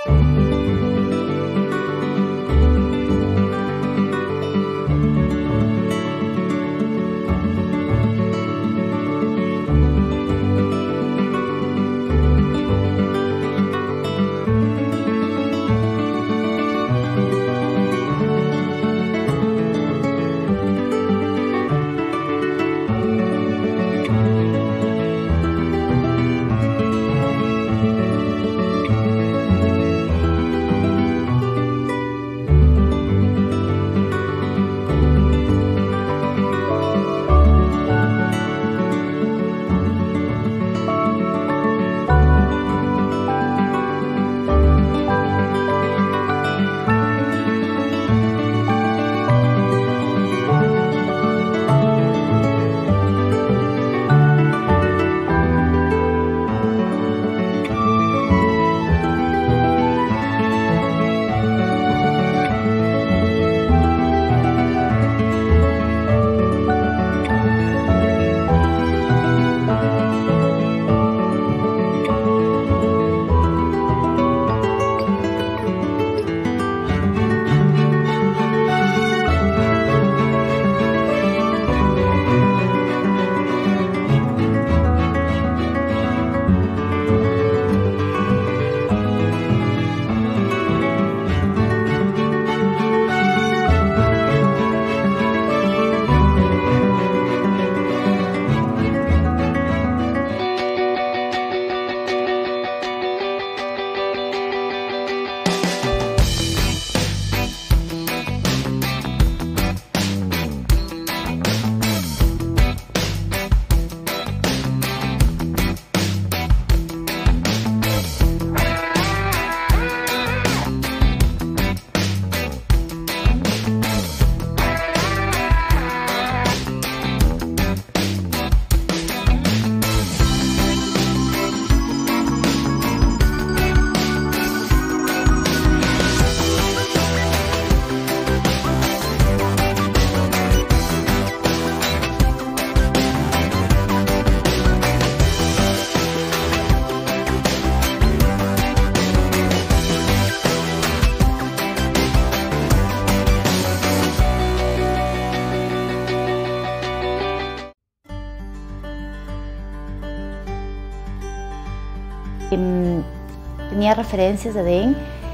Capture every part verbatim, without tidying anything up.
Tenía referencias de D E N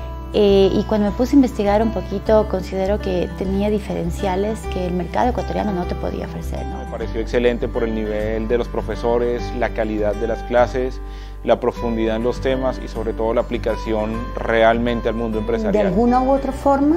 eh, y cuando me puse a investigar un poquito considero que tenía diferenciales que el mercado ecuatoriano no te podía ofrecer, ¿no? Me pareció excelente por el nivel de los profesores, la calidad de las clases, la profundidad en los temas y sobre todo la aplicación realmente al mundo empresarial. De alguna u otra forma,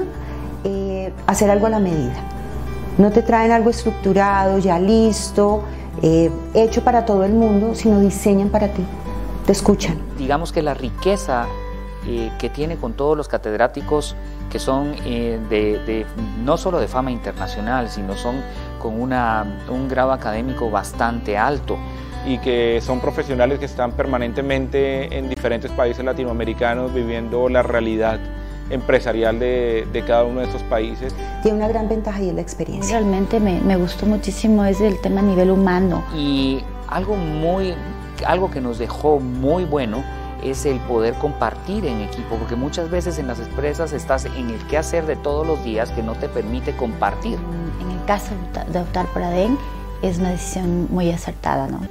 eh, hacer algo a la medida. No te traen algo estructurado, ya listo, eh, hecho para todo el mundo, sino diseñan para ti, te escuchan. Digamos que la riqueza eh, que tiene con todos los catedráticos que son eh, de, de, no solo de fama internacional, sino son con una, un grado académico bastante alto. Y que son profesionales que están permanentemente en diferentes países latinoamericanos viviendo la realidad empresarial de, de cada uno de estos países. Tiene una gran ventaja y es la experiencia. Realmente me, me gustó muchísimo es el tema a nivel humano. Y algo, muy, algo que nos dejó muy bueno es el poder compartir en equipo, porque muchas veces en las empresas estás en el qué hacer de todos los días que no te permite compartir. En el caso de optar por A D E N es una decisión muy acertada, ¿no?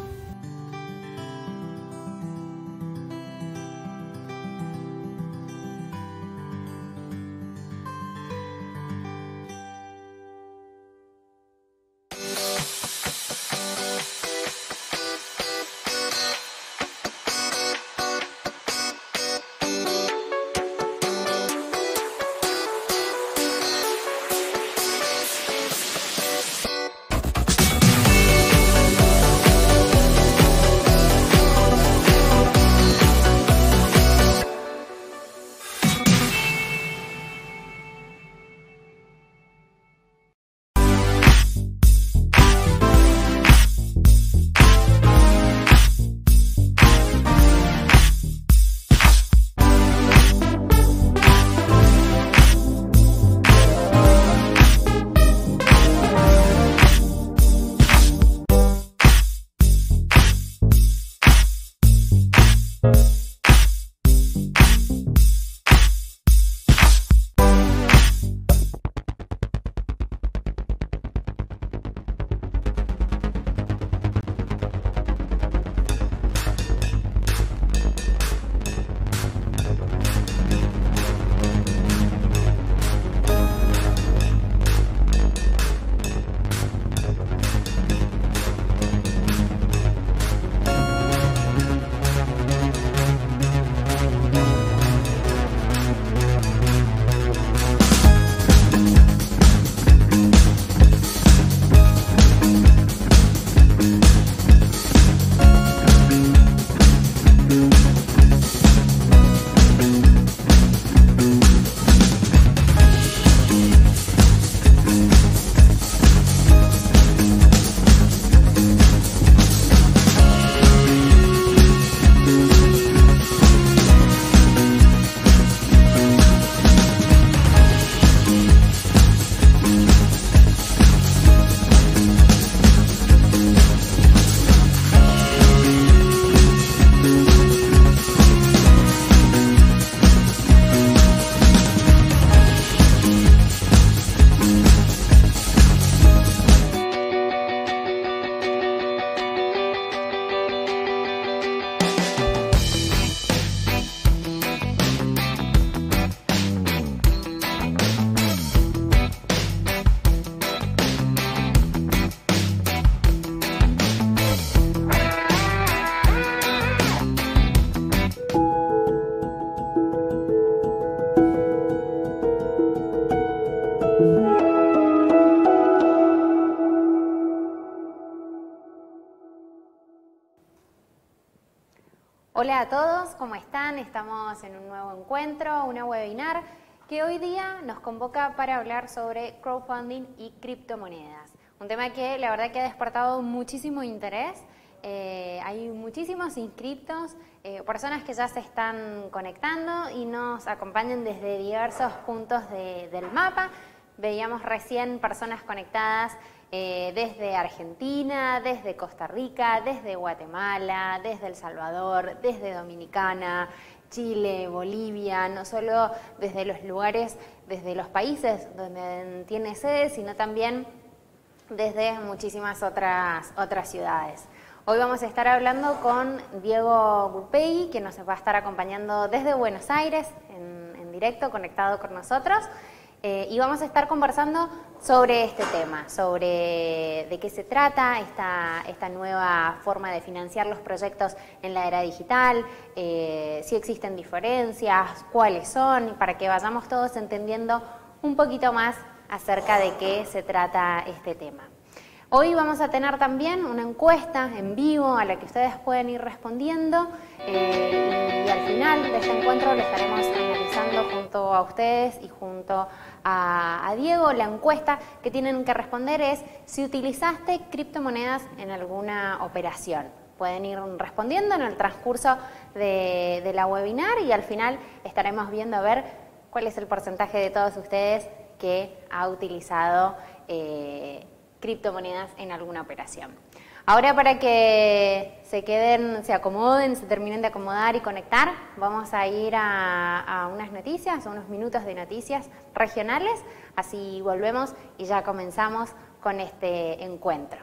Hola a todos, ¿cómo están? Estamos en un nuevo encuentro, una webinar que hoy día nos convoca para hablar sobre crowdfunding y criptomonedas. Un tema que la verdad que ha despertado muchísimo interés. Eh, hay muchísimos inscriptos, eh, personas que ya se están conectando y nos acompañan desde diversos puntos de, del mapa. Veíamos recién personas conectadas eh, desde Argentina, desde Costa Rica, desde Guatemala, desde El Salvador, desde Dominicana, Chile, Bolivia, no solo desde los lugares, desde los países donde tiene sede, sino también desde muchísimas otras, otras ciudades. Hoy vamos a estar hablando con Diego Gurpegui, que nos va a estar acompañando desde Buenos Aires, en, en directo, conectado con nosotros, eh, y vamos a estar conversando sobre este tema, sobre de qué se trata esta, esta nueva forma de financiar los proyectos en la era digital, eh, si existen diferencias, cuáles son, para que vayamos todos entendiendo un poquito más acerca de qué se trata este tema. Hoy vamos a tener también una encuesta en vivo a la que ustedes pueden ir respondiendo eh, y al final de este encuentro lo estaremos analizando junto a ustedes y junto a, a Diego. La encuesta que tienen que responder es si utilizaste criptomonedas en alguna operación. Pueden ir respondiendo en el transcurso de, de la webinar y al final estaremos viendo a ver cuál es el porcentaje de todos ustedes que ha utilizado eh, criptomonedas en alguna operación. Ahora, para que se queden, se acomoden, se terminen de acomodar y conectar, vamos a ir a, a unas noticias, a unos minutos de noticias regionales, así volvemos y ya comenzamos con este encuentro.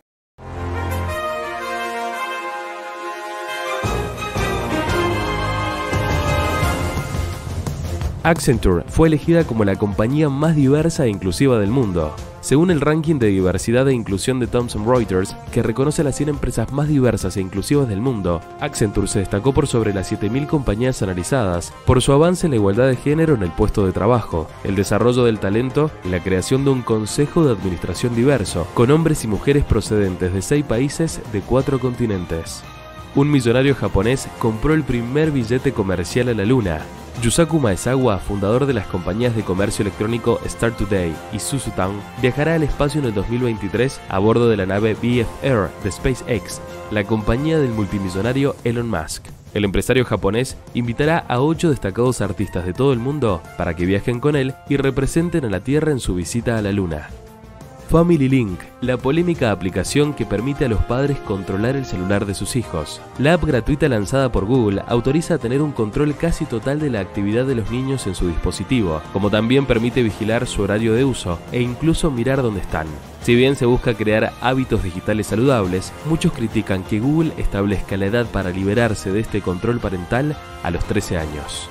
Accenture fue elegida como la compañía más diversa e inclusiva del mundo. Según el ranking de diversidad e inclusión de Thomson Reuters, que reconoce las cien empresas más diversas e inclusivas del mundo, Accenture se destacó por sobre las siete mil compañías analizadas, por su avance en la igualdad de género en el puesto de trabajo, el desarrollo del talento y la creación de un consejo de administración diverso, con hombres y mujeres procedentes de seis países de cuatro continentes. Un millonario japonés compró el primer billete comercial a la luna. Yusaku Maezawa, fundador de las compañías de comercio electrónico Start Today y Suzutown, viajará al espacio en el dos mil veintitrés a bordo de la nave B F R de SpaceX, la compañía del multimillonario Elon Musk. El empresario japonés invitará a ocho destacados artistas de todo el mundo para que viajen con él y representen a la Tierra en su visita a la Luna. Family Link, la polémica aplicación que permite a los padres controlar el celular de sus hijos. La app gratuita lanzada por Google autoriza a tener un control casi total de la actividad de los niños en su dispositivo, como también permite vigilar su horario de uso e incluso mirar dónde están. Si bien se busca crear hábitos digitales saludables, muchos critican que Google establezca la edad para liberarse de este control parental a los trece años.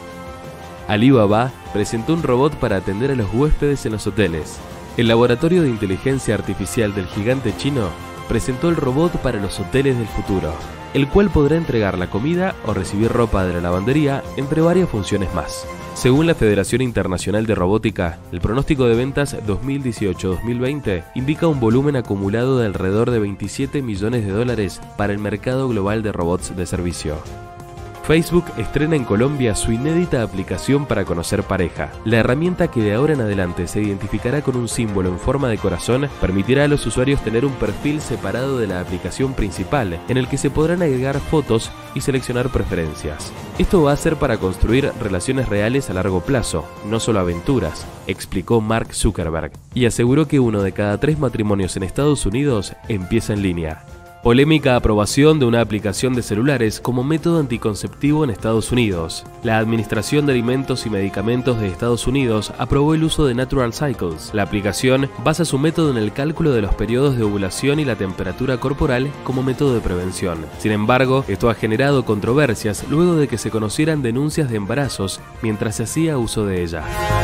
Alibaba presentó un robot para atender a los huéspedes en los hoteles. El laboratorio de inteligencia artificial del gigante chino presentó el robot para los hoteles del futuro, el cual podrá entregar la comida o recibir ropa de la lavandería, entre varias funciones más. Según la Federación Internacional de Robótica, el pronóstico de ventas dos mil dieciocho dos mil veinte indica un volumen acumulado de alrededor de veintisiete millones de dólares para el mercado global de robots de servicio. Facebook estrena en Colombia su inédita aplicación para conocer pareja. La herramienta, que de ahora en adelante se identificará con un símbolo en forma de corazón, permitirá a los usuarios tener un perfil separado de la aplicación principal, en el que se podrán agregar fotos y seleccionar preferencias. Esto va a ser para construir relaciones reales a largo plazo, no solo aventuras, explicó Mark Zuckerberg, y aseguró que uno de cada tres matrimonios en Estados Unidos empieza en línea. Polémica aprobación de una aplicación de celulares como método anticonceptivo en Estados Unidos. La Administración de Alimentos y Medicamentos de Estados Unidos aprobó el uso de Natural Cycles. La aplicación basa su método en el cálculo de los periodos de ovulación y la temperatura corporal como método de prevención. Sin embargo, esto ha generado controversias luego de que se conocieran denuncias de embarazos mientras se hacía uso de ella.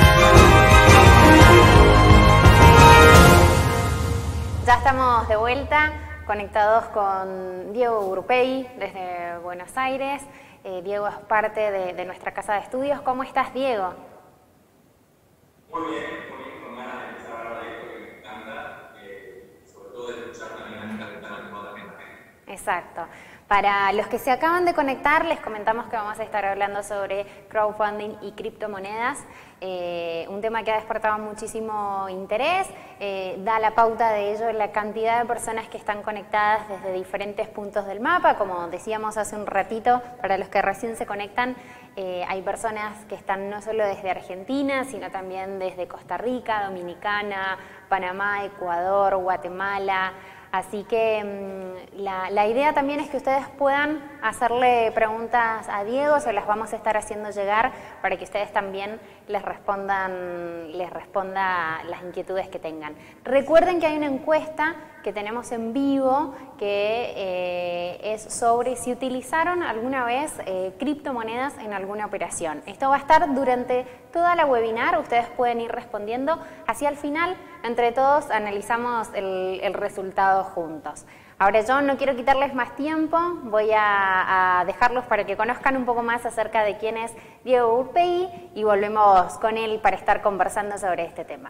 Ya estamos de vuelta, conectados con Diego Gurpegui desde Buenos Aires. Eh, Diego es parte de, de nuestra casa de estudios. ¿Cómo estás, Diego? Muy bien, muy bien, con ganas de empezar a hablar de esto que me encanta, eh, sobre todo de escuchar la dinámica que están animando también. Exacto. Para los que se acaban de conectar, les comentamos que vamos a estar hablando sobre crowdfunding y criptomonedas, eh, un tema que ha despertado muchísimo interés, eh, da la pauta de ello la cantidad de personas que están conectadas desde diferentes puntos del mapa. Como decíamos hace un ratito, para los que recién se conectan, eh, hay personas que están no solo desde Argentina, sino también desde Costa Rica, Dominicana, Panamá, Ecuador, Guatemala. Así que mmm, la, la idea también es que ustedes puedan hacerle preguntas a Diego, se las vamos a estar haciendo llegar para que ustedes también les respondan, les responda las inquietudes que tengan. Recuerden que hay una encuesta que tenemos en vivo que eh, es sobre si utilizaron alguna vez eh, criptomonedas en alguna operación. Esto va a estar durante toda la webinar, ustedes pueden ir respondiendo. Hacia el final, entre todos, analizamos el, el resultado juntos. Ahora yo no quiero quitarles más tiempo, voy a, a dejarlos para que conozcan un poco más acerca de quién es Diego Urpegui y volvemos con él para estar conversando sobre este tema.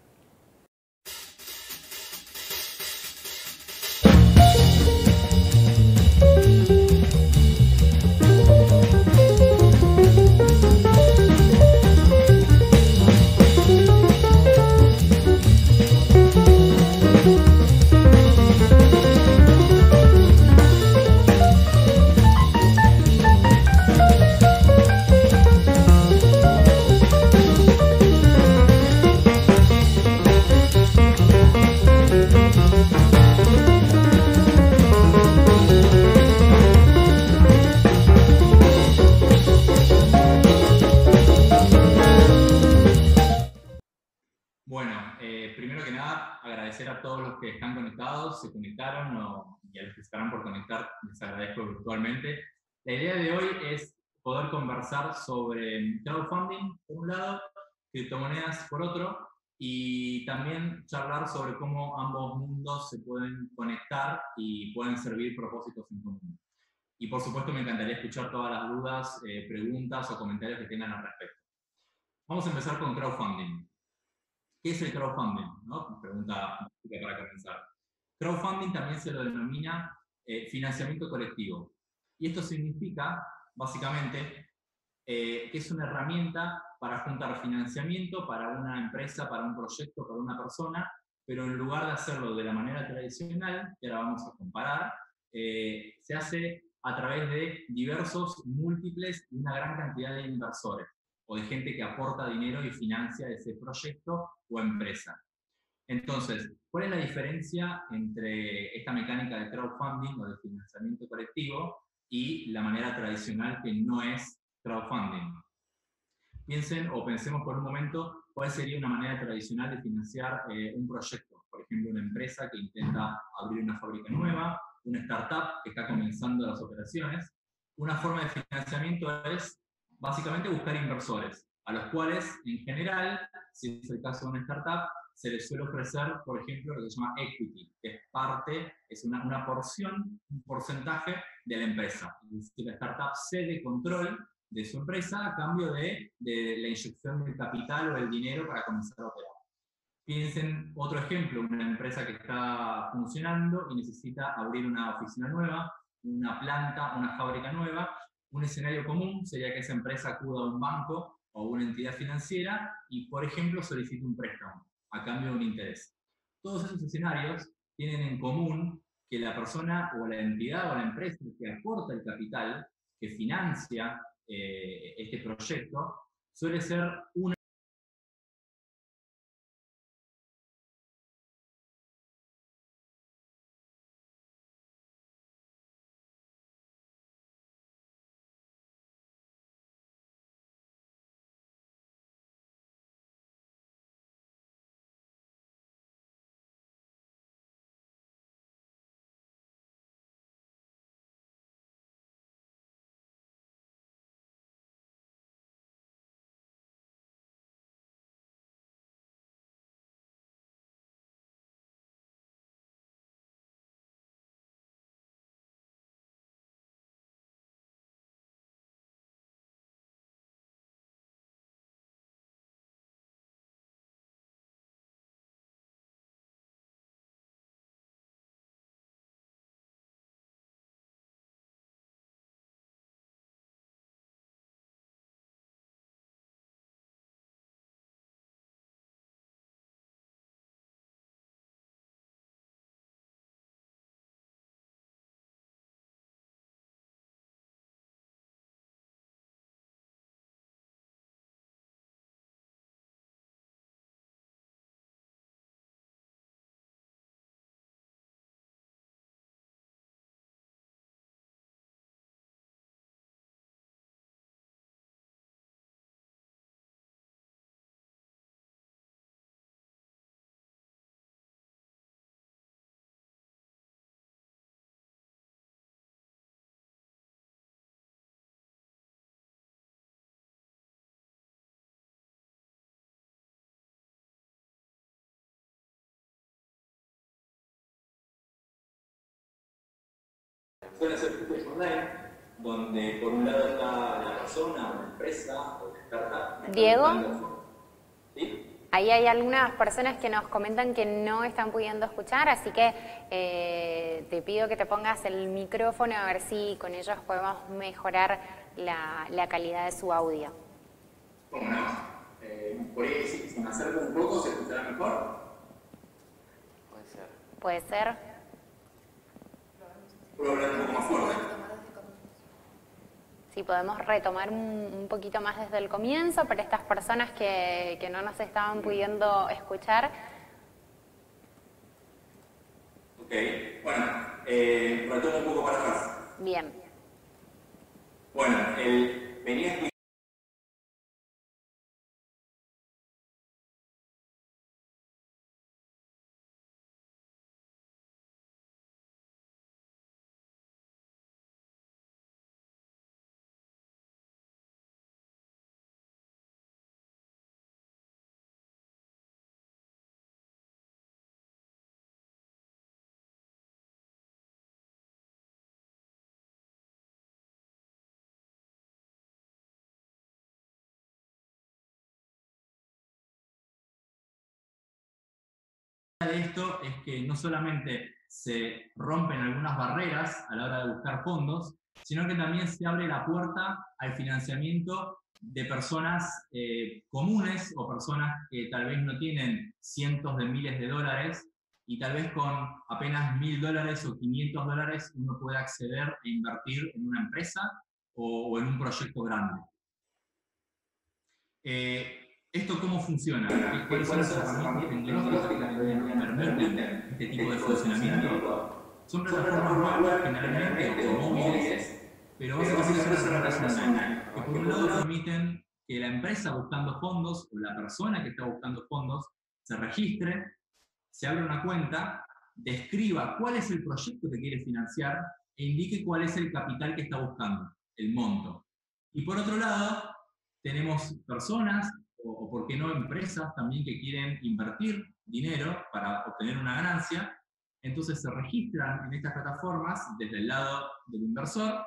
Bueno, eh, primero que nada, agradecer a todos los que están conectados, se conectaron o, y a los que estarán por conectar, les agradezco virtualmente. La idea de hoy es poder conversar sobre crowdfunding, por un lado, criptomonedas, por otro, y también charlar sobre cómo ambos mundos se pueden conectar y pueden servir propósitos en común. Y por supuesto me encantaría escuchar todas las dudas, eh, preguntas o comentarios que tengan al respecto. Vamos a empezar con crowdfunding. ¿Qué es el crowdfunding? ¿No? Pregunta para comenzar. Crowdfunding también se lo denomina eh, financiamiento colectivo. Y esto significa, básicamente, eh, que es una herramienta para juntar financiamiento para una empresa, para un proyecto, para una persona, pero en lugar de hacerlo de la manera tradicional, que ahora vamos a comparar, eh, se hace a través de diversos, múltiples y una gran cantidad de inversores, o de gente que aporta dinero y financia ese proyecto o empresa. Entonces, ¿cuál es la diferencia entre esta mecánica de crowdfunding o de financiamiento colectivo y la manera tradicional que no es crowdfunding? Piensen o pensemos por un momento cuál sería una manera tradicional de financiar eh, un proyecto. Por ejemplo, una empresa que intenta abrir una fábrica nueva, una startup que está comenzando las operaciones. Una forma de financiamiento es básicamente buscar inversores, a los cuales, en general, si es el caso de una startup, se les suele ofrecer, por ejemplo, lo que se llama equity, que es parte, es una, una porción, un porcentaje de la empresa. Es decir, la startup cede control de su empresa a cambio de, de la inyección del capital o el dinero para comenzar a operar. Piensen otro ejemplo, una empresa que está funcionando y necesita abrir una oficina nueva, una planta, una fábrica nueva. Un escenario común sería que esa empresa acuda a un banco o a una entidad financiera y, por ejemplo, solicite un préstamo a cambio de un interés. Todos esos escenarios tienen en común que la persona o la entidad o la empresa que aporta el capital, que financia eh, este proyecto, suele ser una suelen ser cursos online, donde por un lado está la persona, o la empresa, o la startup. Diego, ¿sí? Ahí hay algunas personas que nos comentan que no están pudiendo escuchar, así que eh, te pido que te pongas el micrófono a ver si con ellos podemos mejorar la, la calidad de su audio. ¿Cómo no? Eh, por ahí, si, si me acerco un poco, ¿se escuchará mejor? Puede ser. ¿Puede ser? ¿Puedo hablar un poco más fuerte? Si podemos retomar un, un poquito más desde el comienzo para estas personas que, que no nos estaban pudiendo escuchar. Ok, bueno, eh, retomo un poco para atrás. Bien. Bueno, el, venía explicando. De esto es que no solamente se rompen algunas barreras a la hora de buscar fondos, sino que también se abre la puerta al financiamiento de personas eh, comunes o personas que tal vez no tienen cientos de miles de dólares y tal vez con apenas mil dólares o quinientos dólares uno puede acceder e invertir en una empresa o, o en un proyecto grande. Eh, ¿Esto cómo funciona? ¿Cuáles son las herramientas tecnológicas que permiten este tipo de funcionamiento? Son plataformas web generalmente o móviles, pero básicamente son herramientas online, que por un lado permiten que la empresa buscando fondos o la persona que está buscando fondos se registre, se abra una cuenta, describa cuál es el proyecto que quiere financiar e indique cuál es el capital que está buscando, el monto. Y por otro lado, tenemos personas o, o por qué no empresas también que quieren invertir dinero para obtener una ganancia, entonces se registran en estas plataformas desde el lado del inversor,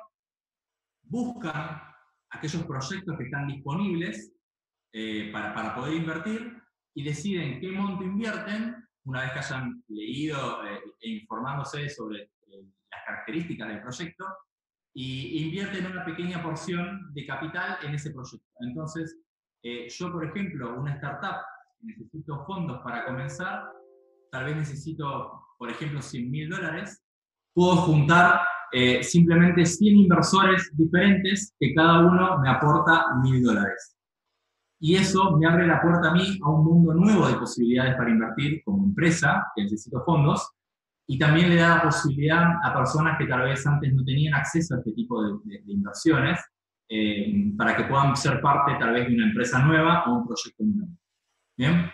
buscan aquellos proyectos que están disponibles eh, para, para poder invertir y deciden qué monto invierten una vez que hayan leído eh, e informándose sobre eh, las características del proyecto y invierten una pequeña porción de capital en ese proyecto. Entonces, eh, yo, por ejemplo, una startup, necesito fondos para comenzar, tal vez necesito, por ejemplo, cien mil dólares, puedo juntar eh, simplemente cien inversores diferentes que cada uno me aporta mil dólares. Y eso me abre la puerta a mí a un mundo nuevo de posibilidades para invertir como empresa, que necesito fondos, y también le da la posibilidad a personas que tal vez antes no tenían acceso a este tipo de, de, de inversiones, eh, para que puedan ser parte tal vez de una empresa nueva o un proyecto nuevo. ¿Bien?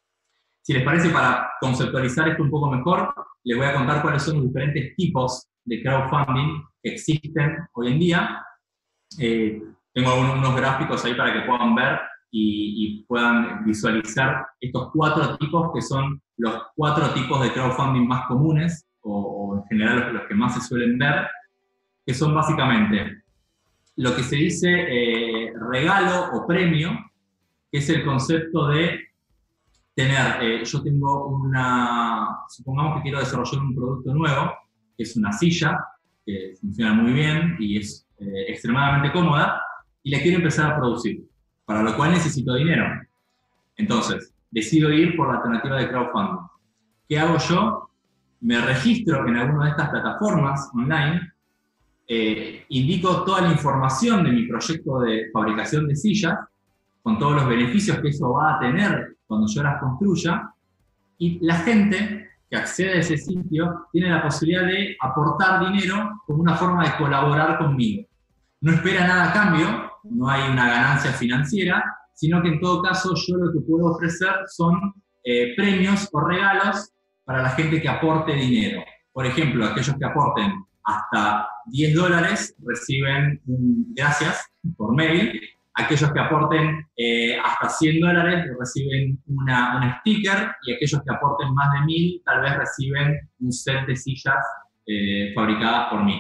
Si les parece, para conceptualizar esto un poco mejor, les voy a contar cuáles son los diferentes tipos de crowdfunding que existen hoy en día. Eh, tengo algunos unos gráficos ahí para que puedan ver y, y puedan visualizar estos cuatro tipos que son los cuatro tipos de crowdfunding más comunes, o, o en general los, los que más se suelen ver, que son básicamente lo que se dice eh, regalo o premio, que es el concepto de tener, eh, yo tengo una, supongamos que quiero desarrollar un producto nuevo, que es una silla, que funciona muy bien y es eh, extremadamente cómoda, y la quiero empezar a producir, para lo cual necesito dinero. Entonces, decido ir por la alternativa de crowdfunding. ¿Qué hago yo? Me registro en alguna de estas plataformas online, eh, indico toda la información de mi proyecto de fabricación de sillas, con todos los beneficios que eso va a tener cuando yo las construya, y la gente que accede a ese sitio tiene la posibilidad de aportar dinero como una forma de colaborar conmigo. No espera nada a cambio, no hay una ganancia financiera, sino que en todo caso yo lo que puedo ofrecer son eh, premios o regalos para la gente que aporte dinero. Por ejemplo, aquellos que aporten hasta diez dólares reciben un gracias por mail. Aquellos que aporten eh, hasta cien dólares reciben una, un sticker, y aquellos que aporten más de mil tal vez reciben un set de sillas eh, fabricadas por mí.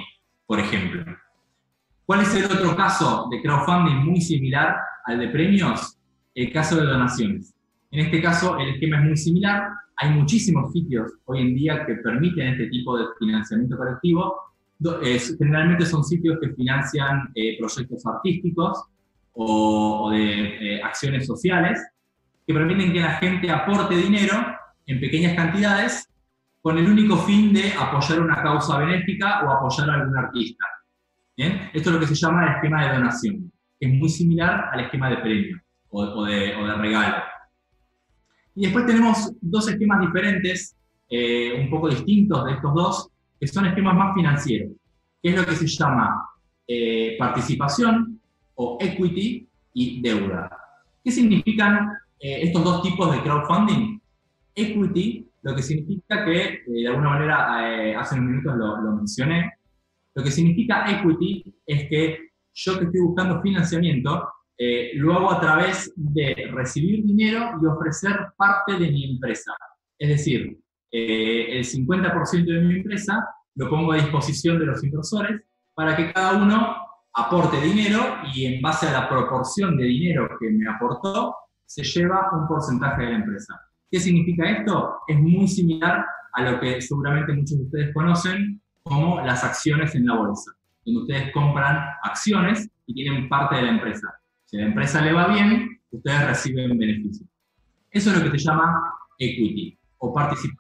por ejemplo. ¿Cuál es el otro caso de crowdfunding muy similar al de premios? El caso de donaciones. En este caso, el esquema es muy similar. Hay muchísimos sitios hoy en día que permiten este tipo de financiamiento colectivo. Eh, generalmente son sitios que financian eh, proyectos artísticos o, o de eh, acciones sociales, que permiten que la gente aporte dinero en pequeñas cantidades con el único fin de apoyar una causa benéfica o apoyar a algún artista. ¿Bien? Esto es lo que se llama el esquema de donación, que es muy similar al esquema de premio o, o, de, o de regalo. Y después tenemos dos esquemas diferentes, eh, un poco distintos de estos dos, que son esquemas más financieros, que es lo que se llama eh, participación o equity y deuda. ¿Qué significan eh, estos dos tipos de crowdfunding? Equity, lo que significa que, eh, de alguna manera, eh, hace unos minutos lo, lo mencioné, lo que significa equity es que yo que estoy buscando financiamiento, eh, lo hago a través de recibir dinero y ofrecer parte de mi empresa. Es decir, eh, el cincuenta por ciento de mi empresa lo pongo a disposición de los inversores para que cada uno aporte dinero y en base a la proporción de dinero que me aportó, se lleva un porcentaje de la empresa. ¿Qué significa esto? Es muy similar a lo que seguramente muchos de ustedes conocen como las acciones en la bolsa, donde ustedes compran acciones y tienen parte de la empresa. Si a la empresa le va bien, ustedes reciben beneficios. Eso es lo que se llama equity o participación.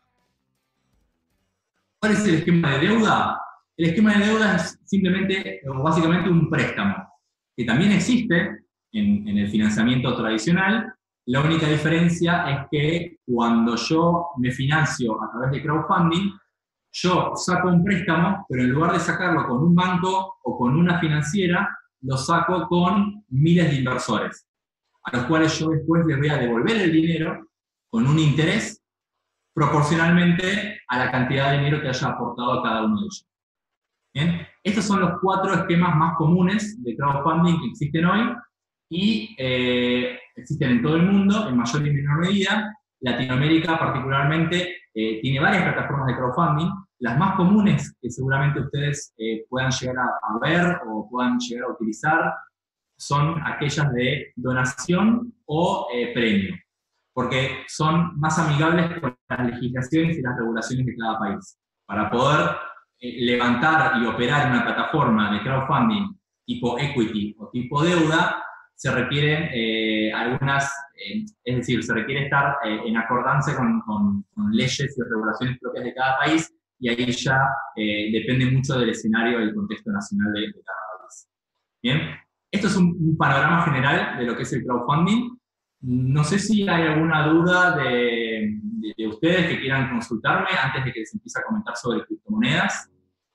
¿Cuál es el esquema de deuda? El esquema de deuda es simplemente o básicamente un préstamo, que también existe en, en el financiamiento tradicional. La única diferencia es que cuando yo me financio a través de crowdfunding, yo saco un préstamo, pero en lugar de sacarlo con un banco o con una financiera, lo saco con miles de inversores, a los cuales yo después les voy a devolver el dinero con un interés proporcionalmente a la cantidad de dinero que haya aportado a cada uno de ellos. ¿Bien? Estos son los cuatro esquemas más comunes de crowdfunding que existen hoy y eh, existen en todo el mundo, en mayor y menor medida. Latinoamérica particularmente eh, tiene varias plataformas de crowdfunding. Las más comunes que seguramente ustedes eh, puedan llegar a, a ver o puedan llegar a utilizar son aquellas de donación o eh, premio, porque son más amigables con las legislaciones y las regulaciones de cada país. Para poder eh, levantar y operar una plataforma de crowdfunding tipo equity o tipo deuda, se requieren eh, algunas, eh, es decir, se requiere estar eh, en acordancia con, con, con leyes y regulaciones propias de cada país, y ahí ya eh, depende mucho del escenario y el contexto nacional de, de cada país. Bien, esto es un, un panorama general de lo que es el crowdfunding. No sé si hay alguna duda de, de, de ustedes que quieran consultarme antes de que les empiece a comentar sobre criptomonedas.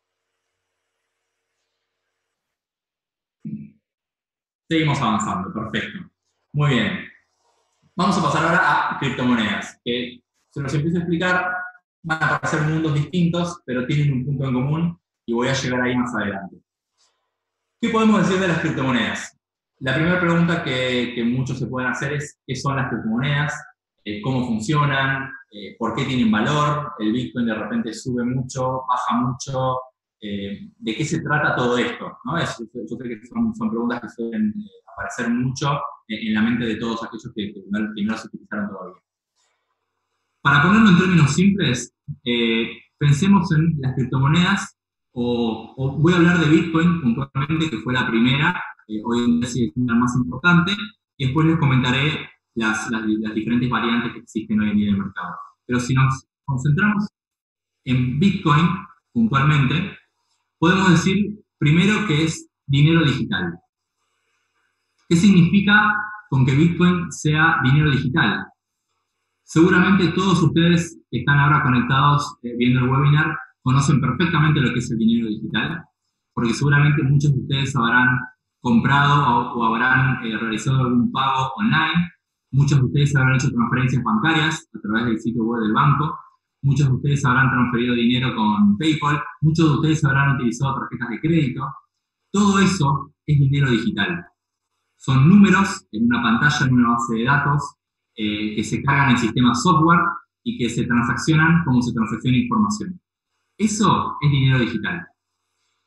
Seguimos avanzando, perfecto. Muy bien. Vamos a pasar ahora a criptomonedas, que se los empiezo a explicar, van a parecer mundos distintos, pero tienen un punto en común y voy a llegar ahí más adelante. ¿Qué podemos decir de las criptomonedas? La primera pregunta que, que muchos se pueden hacer es ¿qué son las criptomonedas? Eh, ¿Cómo funcionan? Eh, ¿Por qué tienen valor? ¿El Bitcoin de repente sube mucho, baja mucho? Eh, ¿De qué se trata todo esto? ¿No? Es, yo creo que son, son preguntas que suelen eh, aparecer mucho en, en la mente de todos aquellos que, que, no, que no las utilizaron todavía. Para ponerlo en términos simples, eh, pensemos en las criptomonedas, o, o voy a hablar de Bitcoin puntualmente, que fue la primera, eh, hoy en día sigue siendo la más importante, y después les comentaré las, las, las diferentes variantes que existen hoy en día en el mercado. Pero si nos concentramos en Bitcoin puntualmente, podemos decir primero que es dinero digital. ¿Qué significa con que Bitcoin sea dinero digital? Seguramente todos ustedes que están ahora conectados eh, viendo el webinar conocen perfectamente lo que es el dinero digital, porque seguramente muchos de ustedes habrán comprado o, o habrán eh, realizado algún pago online, muchos de ustedes habrán hecho transferencias bancarias a través del sitio web del banco, muchos de ustedes habrán transferido dinero con PayPal, muchos de ustedes habrán utilizado tarjetas de crédito. Todo eso es dinero digital. Son números en una pantalla, en una base de datos, eh, que se cargan en sistemas software y que se transaccionan como se transacciona información. Eso es dinero digital.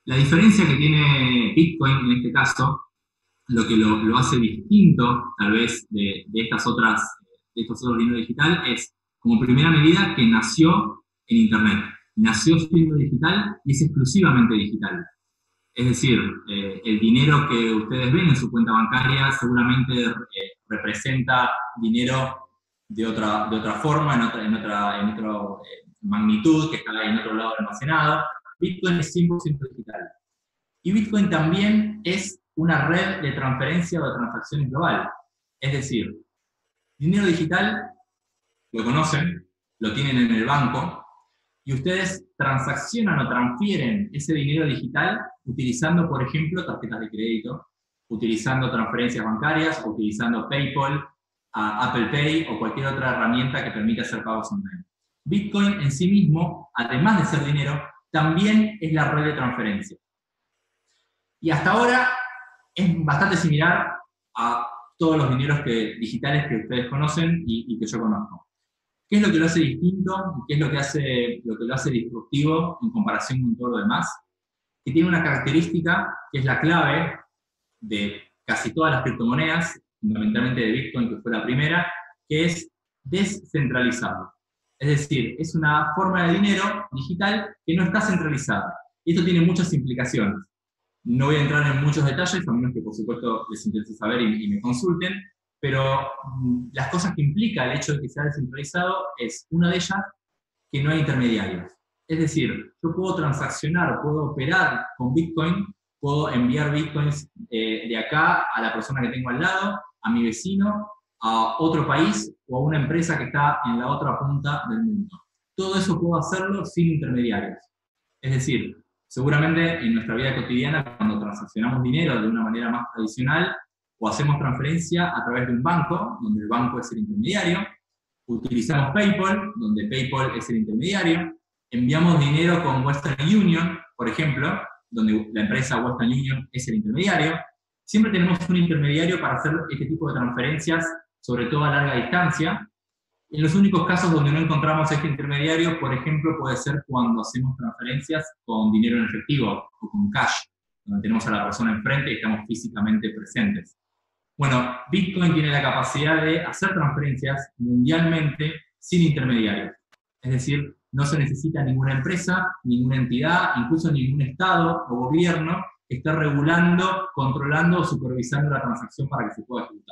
La diferencia que tiene Bitcoin en este caso, lo que lo, lo hace distinto tal vez de, de estas otras, de estos otros dineros digital, es como primera medida que nació en Internet. Nació siendo digital y es exclusivamente digital. Es decir, eh, el dinero que ustedes ven en su cuenta bancaria seguramente eh, representa dinero de otra, de otra forma, en otra, en otra, en otra eh, magnitud, que está en otro lado almacenado. Bitcoin es cien por ciento digital. Y Bitcoin también es una red de transferencia o de transacciones global. Es decir, dinero digital, lo conocen, lo tienen en el banco, y ustedes transaccionan o transfieren ese dinero digital utilizando, por ejemplo, tarjetas de crédito, utilizando transferencias bancarias, o utilizando PayPal, a Apple Pay o cualquier otra herramienta que permita hacer pagos online. Bitcoin en sí mismo, además de ser dinero, también es la red de transferencia. Y hasta ahora es bastante similar a todos los dineros que, digitales que ustedes conocen y, y que yo conozco. ¿Qué es lo que lo hace distinto y qué es lo que, hace, lo que lo hace disruptivo en comparación con todo lo demás? Que tiene una característica que es la clave de casi todas las criptomonedas, fundamentalmente de Bitcoin, que fue la primera, que es descentralizado. Es decir, es una forma de dinero digital que no está centralizada. Y esto tiene muchas implicaciones. No voy a entrar en muchos detalles, a menos que por supuesto les interese saber y, y me consulten, pero mm, las cosas que implica el hecho de que sea descentralizado es, una de ellas, que no hay intermediarios. Es decir, yo puedo transaccionar, puedo operar con Bitcoin, puedo enviar Bitcoins eh, de acá a la persona que tengo al lado, a mi vecino, a otro país o a una empresa que está en la otra punta del mundo. Todo eso puedo hacerlo sin intermediarios. Es decir, seguramente en nuestra vida cotidiana, cuando transaccionamos dinero de una manera más tradicional, o hacemos transferencia a través de un banco, donde el banco es el intermediario, utilizamos PayPal, donde PayPal es el intermediario, enviamos dinero con Western Union, por ejemplo, donde la empresa Western Union es el intermediario. Siempre tenemos un intermediario para hacer este tipo de transferencias, sobre todo a larga distancia. En los únicos casos donde no encontramos este intermediario, por ejemplo, puede ser cuando hacemos transferencias con dinero en efectivo o con cash, donde tenemos a la persona enfrente y estamos físicamente presentes. Bueno, Bitcoin tiene la capacidad de hacer transferencias mundialmente sin intermediarios. Es decir, no se necesita ninguna empresa, ninguna entidad, incluso ningún estado o gobierno que esté regulando, controlando o supervisando la transacción para que se pueda ejecutar.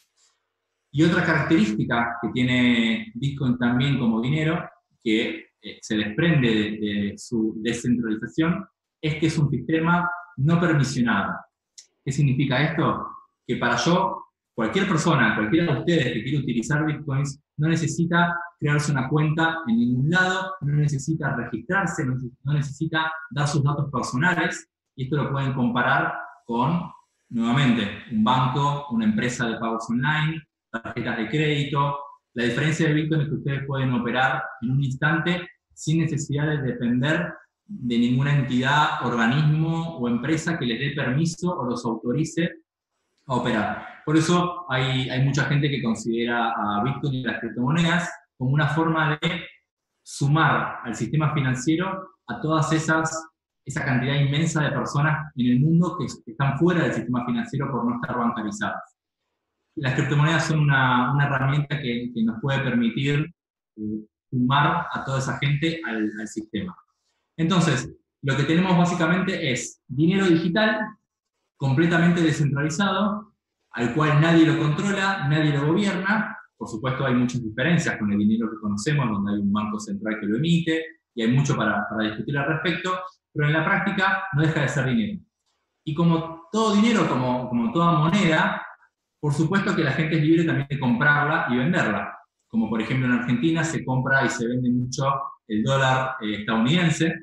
Y otra característica que tiene Bitcoin también como dinero, que eh, se desprende de, de su descentralización, es que es un sistema no permisionado. ¿Qué significa esto? Que para yo, cualquier persona, cualquiera de ustedes que quiera utilizar Bitcoins, no necesita crearse una cuenta en ningún lado, no necesita registrarse, no necesita dar sus datos personales, y esto lo pueden comparar con, nuevamente, un banco, una empresa de pagos online, tarjetas de crédito. La diferencia de Bitcoin es que ustedes pueden operar en un instante sin necesidad de depender de ninguna entidad, organismo o empresa que les dé permiso o los autorice a operar. Por eso hay, hay mucha gente que considera a Bitcoin y las criptomonedas como una forma de sumar al sistema financiero a todas esas, esa cantidad inmensa de personas en el mundo que, que están fuera del sistema financiero por no estar bancarizadas. Las criptomonedas son una, una herramienta que, que nos puede permitir eh, sumar a toda esa gente al, al sistema. Entonces, lo que tenemos básicamente es dinero digital, completamente descentralizado, al cual nadie lo controla, nadie lo gobierna. Por supuesto hay muchas diferencias con el dinero que conocemos, donde hay un banco central que lo emite, y hay mucho para, para discutir al respecto, pero en la práctica no deja de ser dinero. Y como todo dinero, como, como toda moneda, por supuesto que la gente es libre también de comprarla y venderla. Como por ejemplo en Argentina se compra y se vende mucho el dólar eh, estadounidense,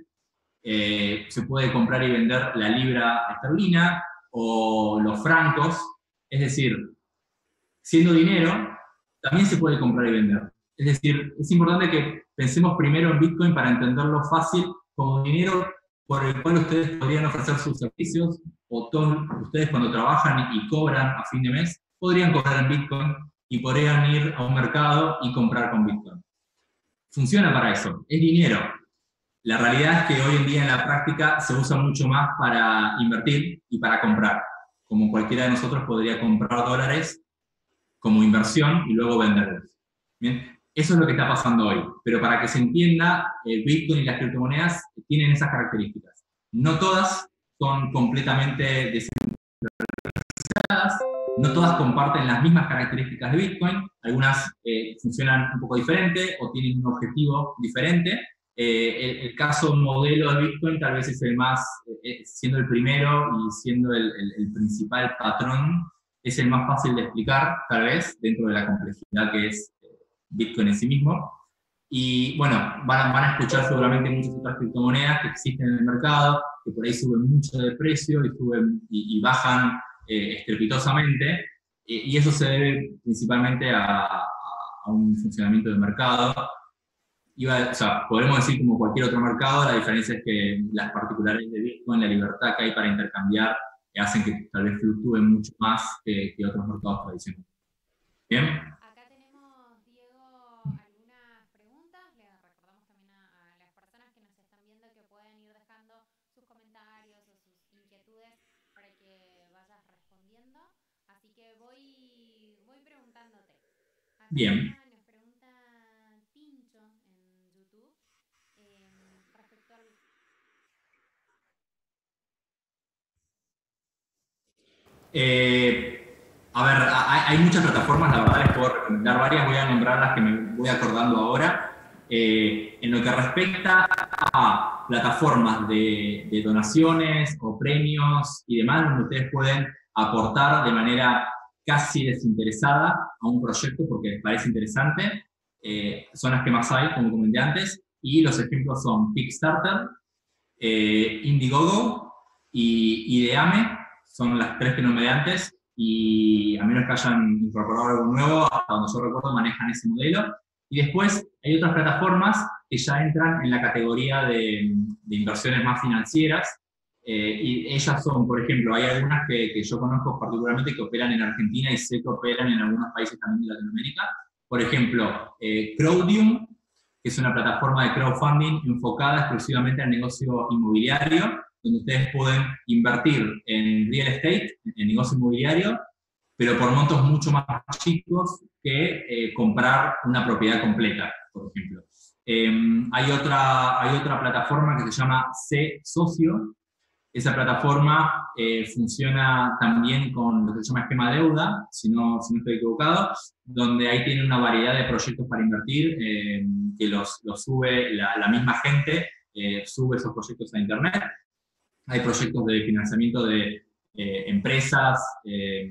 eh, se puede comprar y vender la libra esterlina, o los francos. Es decir, siendo dinero, también se puede comprar y vender. Es decir, es importante que pensemos primero en Bitcoin para entenderlo fácil como dinero por el cual ustedes podrían ofrecer sus servicios, o todos ustedes cuando trabajan y cobran a fin de mes, podrían cobrar en Bitcoin y podrían ir a un mercado y comprar con Bitcoin. Funciona para eso, es dinero. La realidad es que hoy en día en la práctica se usa mucho más para invertir y para comprar. Como cualquiera de nosotros podría comprar dólares como inversión y luego venderlos. ¿Bien? Eso es lo que está pasando hoy. Pero para que se entienda, el Bitcoin y las criptomonedas tienen esas características. No todas son completamente descentralizadas, no todas comparten las mismas características de Bitcoin, algunas eh, funcionan un poco diferente o tienen un objetivo diferente. Eh, el, el caso modelo de Bitcoin tal vez es el más, eh, siendo el primero y siendo el, el, el principal patrón, es el más fácil de explicar, tal vez, dentro de la complejidad que es eh, Bitcoin en sí mismo. Y bueno, van, van a escuchar seguramente muchas otras criptomonedas que existen en el mercado, que por ahí suben mucho de precio y, suben, y, y bajan eh, estrepitosamente, y, y eso se debe principalmente a, a un funcionamiento del mercado. Iba, o sea, podemos decir como cualquier otro mercado, la diferencia es que las particularidades de Bitcoin, la libertad que hay para intercambiar, que hacen que tal vez fluctúen mucho más que, que otros mercados tradicionales. ¿Bien? Acá tenemos, Diego, algunas preguntas. Le recordamos también a, a las personas que nos están viendo que pueden ir dejando sus comentarios o sus inquietudes para que vayas respondiendo. Así que voy, voy preguntándote. Acá Bien. nos pregunta Tincho en YouTube eh, respecto al... Eh, a ver, hay, hay muchas plataformas, la verdad les puedo recomendar varias, voy a nombrar las que me voy acordando ahora. Eh, en lo que respecta a plataformas de, de donaciones o premios y demás, donde ustedes pueden aportar de manera casi desinteresada a un proyecto porque les parece interesante, eh, son las que más hay, como comenté antes, y los ejemplos son Kickstarter, eh, Indiegogo y Ideame. Son las tres que nombré antes, y a menos que hayan incorporado algo nuevo, hasta donde yo recuerdo manejan ese modelo. Y después hay otras plataformas que ya entran en la categoría de, de inversiones más financieras, eh, y ellas son, por ejemplo, hay algunas que, que yo conozco particularmente que operan en Argentina y sé que operan en algunos países también de Latinoamérica. Por ejemplo, eh, Crowdium, que es una plataforma de crowdfunding enfocada exclusivamente al negocio inmobiliario, donde ustedes pueden invertir en real estate, en negocio inmobiliario, pero por montos mucho más chicos que eh, comprar una propiedad completa, por ejemplo. Eh, hay, otra, hay otra plataforma que se llama C Socio. Esa plataforma eh, funciona también con lo que se llama esquema deuda, si no, si no estoy equivocado, donde ahí tiene una variedad de proyectos para invertir, eh, que los, los sube la, la misma gente, eh, sube esos proyectos a internet. Hay proyectos de financiamiento de eh, empresas, eh,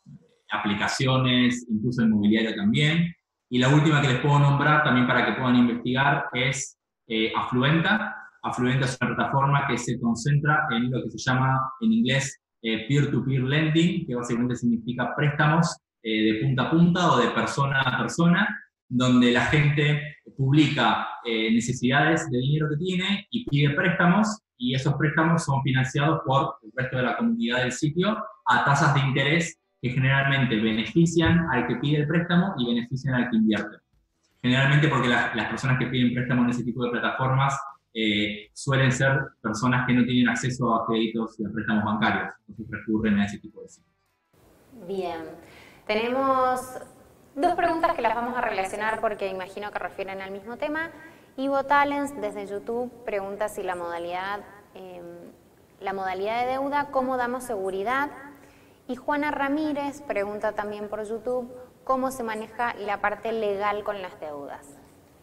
aplicaciones, incluso inmobiliario también. Y la última que les puedo nombrar también para que puedan investigar es eh, Afluenta. Afluenta es una plataforma que se concentra en lo que se llama en inglés eh, peer-to-peer lending, que básicamente significa préstamos eh, de punta a punta o de persona a persona, donde la gente publica eh, necesidades de dinero que tiene y pide préstamos, y esos préstamos son financiados por el resto de la comunidad del sitio a tasas de interés que generalmente benefician al que pide el préstamo y benefician al que invierte. Generalmente porque la, las personas que piden préstamos en ese tipo de plataformas eh, suelen ser personas que no tienen acceso a créditos y a préstamos bancarios, entonces recurren a ese tipo de sitios. Bien, tenemos dos preguntas que las vamos a relacionar porque imagino que refieren al mismo tema. Ivo Talens desde YouTube pregunta si la modalidad, eh, la modalidad de deuda, ¿cómo damos seguridad? Y Juana Ramírez pregunta también por YouTube, ¿cómo se maneja la parte legal con las deudas?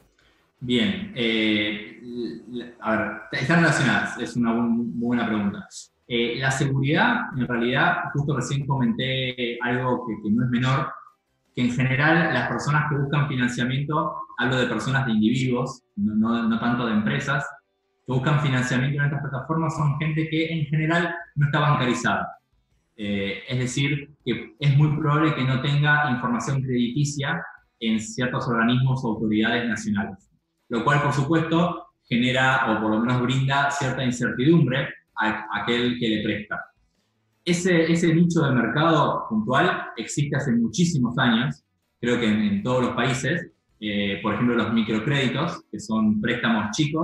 Bien, eh, a ver, están relacionadas, es una muy buena pregunta. Eh, la seguridad, en realidad, justo recién comenté algo que, que no es menor, que en general las personas que buscan financiamiento, hablo de personas de individuos, no, no, no tanto de empresas, que buscan financiamiento en estas plataformas son gente que en general no está bancarizada. Eh, es decir, que es muy probable que no tenga información crediticia en ciertos organismos o autoridades nacionales. Lo cual, por supuesto, genera, o por lo menos brinda, cierta incertidumbre a, a aquel que le presta. Ese, ese nicho de mercado puntual existe hace muchísimos años, creo que en, en todos los países. Eh, por ejemplo, los microcréditos, que son préstamos chicos,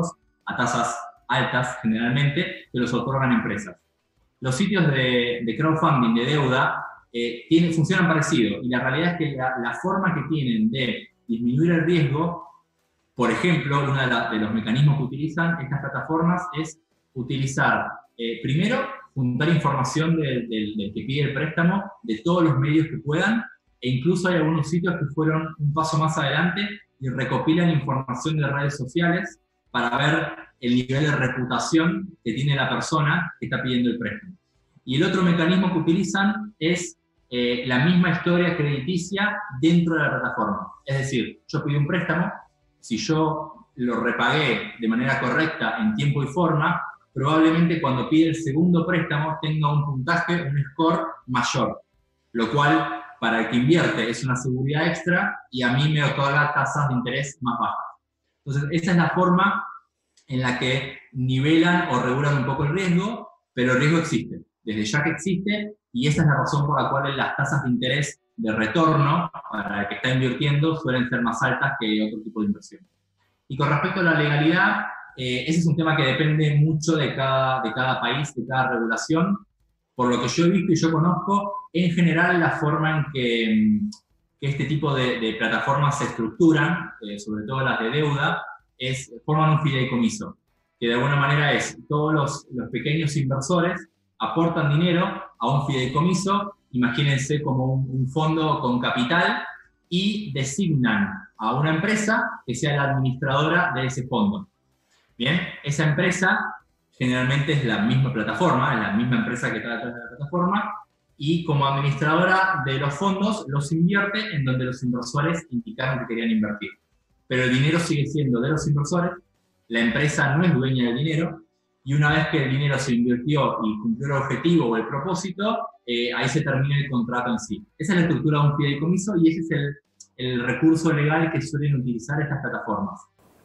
a tasas altas generalmente, que los otorgan empresas. Los sitios de, de crowdfunding, de deuda, eh, tienen, funcionan parecido, y la realidad es que la, la forma que tienen de disminuir el riesgo, por ejemplo, uno de, la, de los mecanismos que utilizan estas plataformas es utilizar, eh, primero, juntar información del, del, del que pide el préstamo, de todos los medios que puedan, e incluso hay algunos sitios que fueron un paso más adelante y recopilan información de redes sociales para ver el nivel de reputación que tiene la persona que está pidiendo el préstamo. Y el otro mecanismo que utilizan es eh, la misma historia crediticia dentro de la plataforma. Es decir, yo pido un préstamo, si yo lo repagué de manera correcta en tiempo y forma, probablemente cuando pide el segundo préstamo tenga un puntaje, un score mayor, lo cual para el que invierte es una seguridad extra y a mí me otorga tasas de interés más bajas. Entonces, esa es la forma en la que nivelan o regulan un poco el riesgo, pero el riesgo existe, desde ya que existe, y esa es la razón por la cual las tasas de interés de retorno para el que está invirtiendo suelen ser más altas que otro tipo de inversión. Y con respecto a la legalidad, eh, ese es un tema que depende mucho de cada, de cada país, de cada regulación. Por lo que yo he visto y yo conozco, en general la forma en que, que este tipo de, de plataformas se estructuran, eh, sobre todo las de deuda, es forman un fideicomiso, que de alguna manera es todos los, los pequeños inversores aportan dinero a un fideicomiso, imagínense como un, un fondo con capital, y designan a una empresa que sea la administradora de ese fondo. Bien, esa empresa generalmente es la misma plataforma, es la misma empresa que está detrás de la plataforma, y como administradora de los fondos los invierte en donde los inversores indicaron que querían invertir. Pero el dinero sigue siendo de los inversores, la empresa no es dueña del dinero, y una vez que el dinero se invirtió y cumplió el objetivo o el propósito, eh, ahí se termina el contrato en sí. Esa es la estructura de un fideicomiso y ese es el, el recurso legal que suelen utilizar estas plataformas.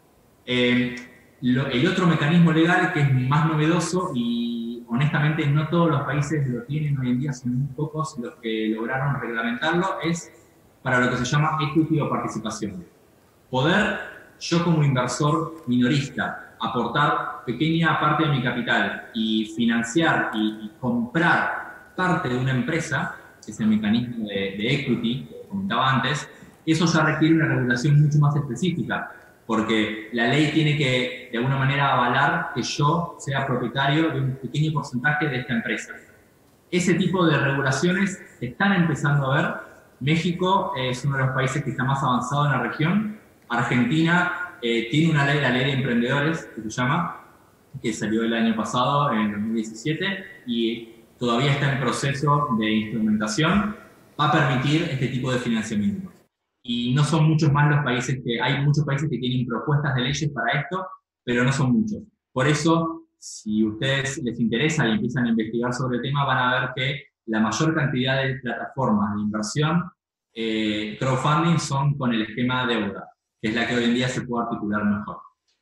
Eh, lo, el otro mecanismo legal que es más novedoso y honestamente no todos los países lo tienen hoy en día, son muy pocos los que lograron reglamentarlo, es para lo que se llama equity o participación. Poder yo como inversor minorista aportar pequeña parte de mi capital y financiar y, y comprar parte de una empresa, que es el mecanismo de, de equity, que comentaba antes, eso ya requiere una regulación mucho más específica, porque la ley tiene que, de alguna manera, avalar que yo sea propietario de un pequeño porcentaje de esta empresa. Ese tipo de regulaciones están empezando a ver. México es uno de los países que está más avanzado en la región. Argentina eh, tiene una ley, la ley de emprendedores, que se llama, que salió el año pasado, en dos mil diecisiete, y todavía está en proceso de instrumentación, va a permitir este tipo de financiamiento. Y no son muchos más los países que, hay muchos países que tienen propuestas de leyes para esto, pero no son muchos. Por eso, si a ustedes les interesa y empiezan a investigar sobre el tema, van a ver que la mayor cantidad de plataformas de inversión, eh, crowdfunding, son con el esquema de deuda, que es la que hoy en día se puede articular mejor.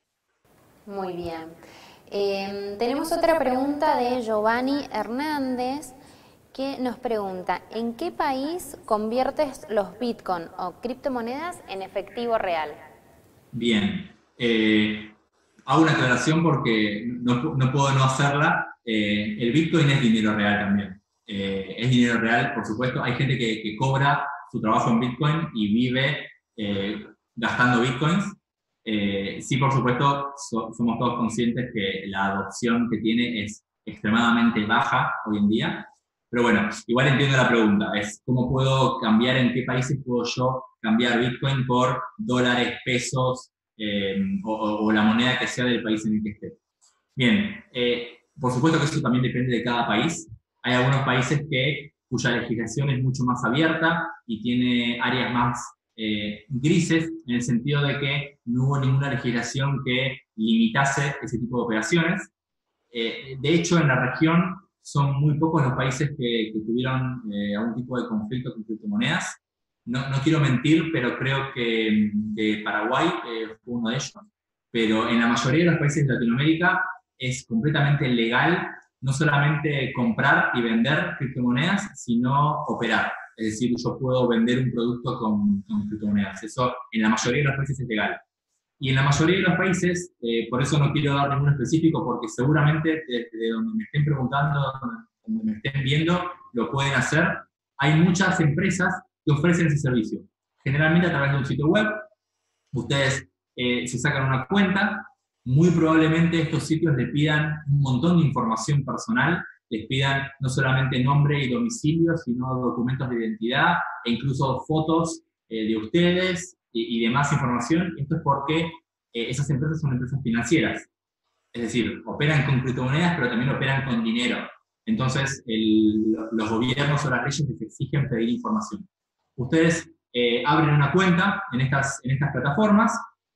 Muy bien. Eh, tenemos otra pregunta de Giovanni Hernández, que nos pregunta, ¿en qué país conviertes los Bitcoin o criptomonedas en efectivo real? Bien. Eh, hago una aclaración porque no, no puedo no hacerla. Eh, el Bitcoin es dinero real también. Eh, es dinero real, por supuesto. Hay gente que, que cobra su trabajo en Bitcoin y vive eh, gastando Bitcoins. Eh, sí, por supuesto, so, somos todos conscientes que la adopción que tiene es extremadamente baja hoy en día. Pero bueno, igual entiendo la pregunta, es cómo puedo cambiar, en qué países puedo yo cambiar Bitcoin por dólares, pesos eh, o, o la moneda que sea del país en el que esté. Bien, eh, por supuesto que eso también depende de cada país. Hay algunos países que, cuya legislación es mucho más abierta y tiene áreas más eh, grises, en el sentido de que no hubo ninguna legislación que limitase ese tipo de operaciones. Eh, de hecho, en la región son muy pocos los países que, que tuvieron eh, algún tipo de conflicto con criptomonedas. No, no quiero mentir, pero creo que, que Paraguay eh, fue uno de ellos. Pero en la mayoría de los países de Latinoamérica es completamente legal no solamente comprar y vender criptomonedas, sino operar. Es decir, yo puedo vender un producto con, con criptomonedas. Eso en la mayoría de los países es legal. Y en la mayoría de los países, eh, por eso no quiero dar ninguno específico, porque seguramente desde donde me estén preguntando, donde me estén viendo, lo pueden hacer. Hay muchas empresas que ofrecen ese servicio. Generalmente a través de un sitio web, ustedes eh, se sacan una cuenta, muy probablemente estos sitios les pidan un montón de información personal, les pidan no solamente nombre y domicilio, sino documentos de identidad e incluso fotos eh, de ustedes y, y demás información. Esto es porque eh, esas empresas son empresas financieras. Es decir, operan con criptomonedas, pero también operan con dinero. Entonces, el, los gobiernos o las leyes les exigen pedir información. Ustedes eh, abren una cuenta en estas, en estas plataformas,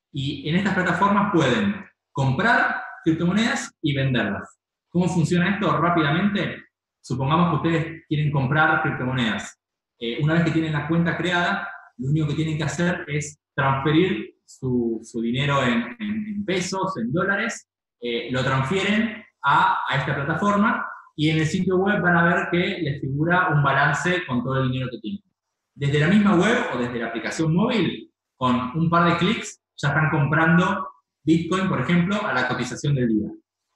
y en estas plataformas pueden comprar criptomonedas y venderlas. ¿Cómo funciona esto? Rápidamente, supongamos que ustedes quieren comprar criptomonedas. Eh, una vez que tienen la cuenta creada, lo único que tienen que hacer es transferir su, su dinero en, en, en pesos, en dólares, eh, lo transfieren a, a esta plataforma, y en el sitio web van a ver que les figura un balance con todo el dinero que tienen. Desde la misma web o desde la aplicación móvil, con un par de clics, ya están comprando Bitcoin, por ejemplo, a la cotización del día.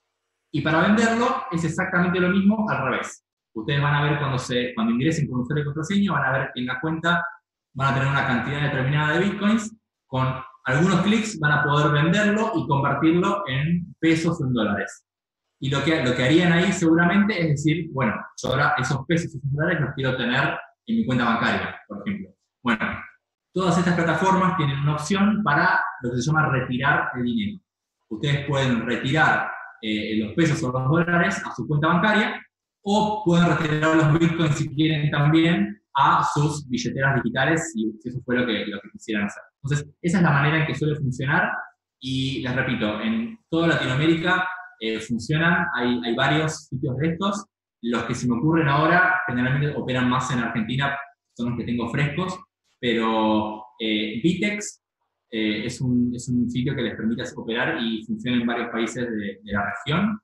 Y para venderlo es exactamente lo mismo al revés. Ustedes van a ver cuando, se, cuando ingresen con usuario y contraseña, van a ver que en la cuenta van a tener una cantidad determinada de Bitcoins, con algunos clics van a poder venderlo y convertirlo en pesos o en dólares. Y lo que, lo que harían ahí seguramente es decir, bueno, yo ahora esos pesos y esos dólares los quiero tener en mi cuenta bancaria, por ejemplo. Bueno, todas estas plataformas tienen una opción para lo que se llama retirar el dinero. Ustedes pueden retirar eh, los pesos o los dólares a su cuenta bancaria, o pueden retirar los bitcoins si quieren también a sus billeteras digitales, si eso fue lo que, lo que quisieran hacer. Entonces, esa es la manera en que suele funcionar, y les repito, en toda Latinoamérica eh, funcionan, hay, hay varios sitios de estos. Los que se me ocurren ahora generalmente operan más en Argentina, son los que tengo frescos, pero eh, Bitex eh, es, un, es un sitio que les permite operar y funciona en varios países de, de la región.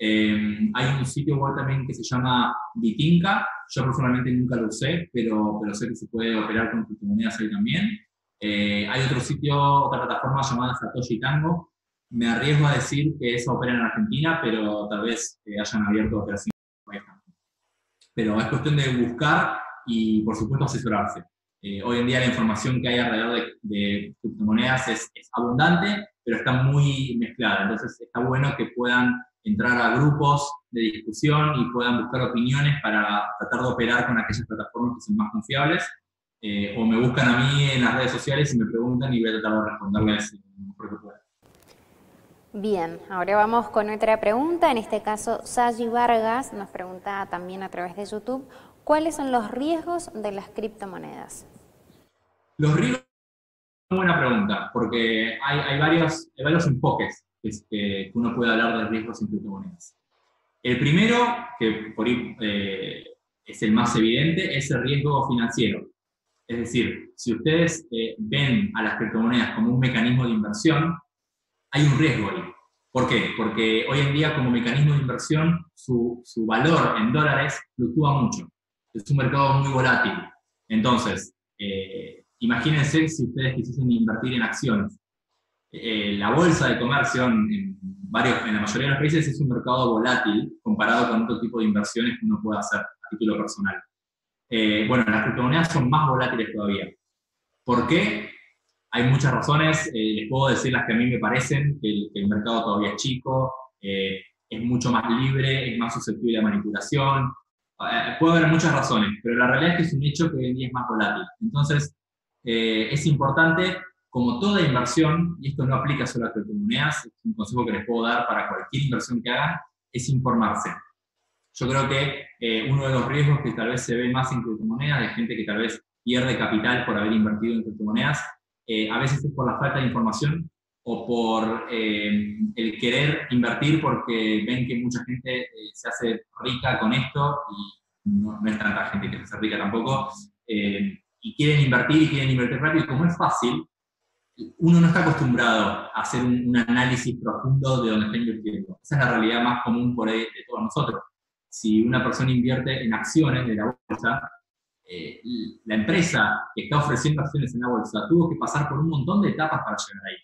Eh, hay un sitio web también que se llama Bitinca. Yo personalmente nunca lo usé, pero, pero sé que se puede operar con criptomonedas ahí también. Eh, hay otro sitio, otra plataforma llamada Satoshi Tango. Me arriesgo a decir que esa opera en Argentina, pero tal vez eh, hayan abierto operaciones en el país también. Pero es cuestión de buscar y, por supuesto, asesorarse. Eh, hoy en día la información que hay alrededor de, de criptomonedas es, es abundante, pero está muy mezclada. Entonces está bueno que puedan entrar a grupos de discusión y puedan buscar opiniones para tratar de operar con aquellas plataformas que son más confiables. Eh, o me buscan a mí en las redes sociales y me preguntan, y voy a tratar de responderles lo mejor que pueda. Bien, ahora vamos con otra pregunta. En este caso, Saji Vargas nos pregunta también a través de YouTube, ¿cuáles son los riesgos de las criptomonedas? Los riesgos es una buena pregunta, porque hay, hay, varios, hay varios enfoques que, que uno puede hablar de riesgos en criptomonedas. El primero, que por ahí eh, es el más evidente, es el riesgo financiero. Es decir, si ustedes eh, ven a las criptomonedas como un mecanismo de inversión, hay un riesgo ahí. ¿Por qué? Porque hoy en día, como mecanismo de inversión, su, su valor en dólares fluctúa mucho. Es un mercado muy volátil. Entonces, eh, imagínense si ustedes quisiesen invertir en acciones. Eh, la bolsa de comercio en, en, varios, en la mayoría de los países es un mercado volátil comparado con otro tipo de inversiones que uno puede hacer a título personal. Eh, bueno, las criptomonedas son más volátiles todavía. ¿Por qué? Hay muchas razones, eh, les puedo decir las que a mí me parecen, que el, que el mercado todavía es chico, eh, es mucho más libre, es más susceptible a manipulación. Eh, puede haber muchas razones, pero la realidad es que es un hecho que hoy en día es más volátil. Entonces, eh, es importante, como toda inversión, y esto no aplica solo a criptomonedas, es un consejo que les puedo dar para cualquier inversión que hagan, es informarse. Yo creo que eh, uno de los riesgos que tal vez se ve más en criptomonedas, de gente que tal vez pierde capital por haber invertido en criptomonedas, eh, a veces es por la falta de información o por eh, el querer invertir porque ven que mucha gente eh, se hace rica con esto, y no, no es tanta gente que se hace rica tampoco, eh, y quieren invertir y quieren invertir rápido, y como es fácil, uno no está acostumbrado a hacer un, un análisis profundo de dónde está invirtiendo. Esa es la realidad más común por ahí de todos nosotros. Si una persona invierte en acciones de la bolsa, eh, la empresa que está ofreciendo acciones en la bolsa tuvo que pasar por un montón de etapas para llegar ahí.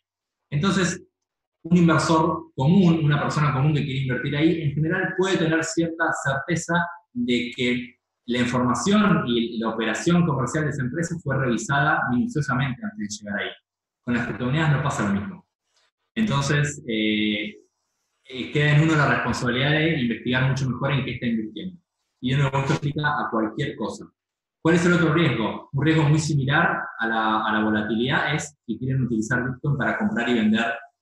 Entonces, un inversor común, una persona común que quiere invertir ahí, en general puede tener cierta certeza de que la información y la operación comercial de esa empresa fue revisada minuciosamente antes de llegar ahí. Con las criptomonedas no pasa lo mismo. Entonces, eh, eh, queda en uno la responsabilidad de investigar mucho mejor en qué está invirtiendo. Y de nuevo, esto aplica a cualquier cosa. ¿Cuál es el otro riesgo? Un riesgo muy similar a la, a la volatilidad es que quieren utilizar Bitcoin para comprar y vender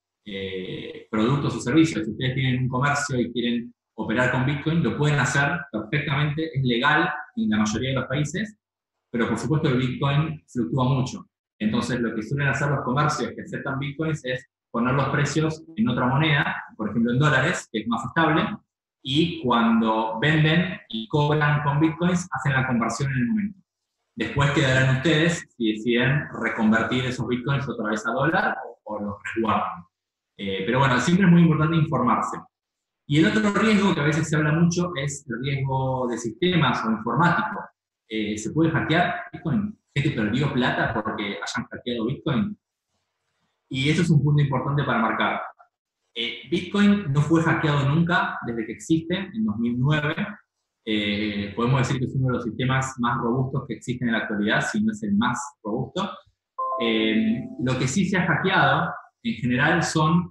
eh, productos o servicios. Si ustedes tienen un comercio y quieren operar con Bitcoin, lo pueden hacer perfectamente, es legal en la mayoría de los países, pero por supuesto el Bitcoin fluctúa mucho. Entonces lo que suelen hacer los comercios que aceptan Bitcoins es poner los precios en otra moneda, por ejemplo en dólares, que es más estable, y cuando venden y cobran con Bitcoins, hacen la conversión en el momento. Después quedarán ustedes si deciden reconvertir esos Bitcoins otra vez a dólar o, o los resguardan. Eh, pero bueno, siempre es muy importante informarse. Y el otro riesgo que a veces se habla mucho es el riesgo de sistemas o informático. Eh, ¿Se puede hackear Bitcoin? ¿Gente perdió plata porque hayan hackeado Bitcoin? Y eso es un punto importante para marcar. Eh, Bitcoin no fue hackeado nunca desde que existe, en dos mil nueve. Eh, podemos decir que es uno de los sistemas más robustos que existen en la actualidad, si no es el más robusto. Eh, lo que sí se ha hackeado, en general, son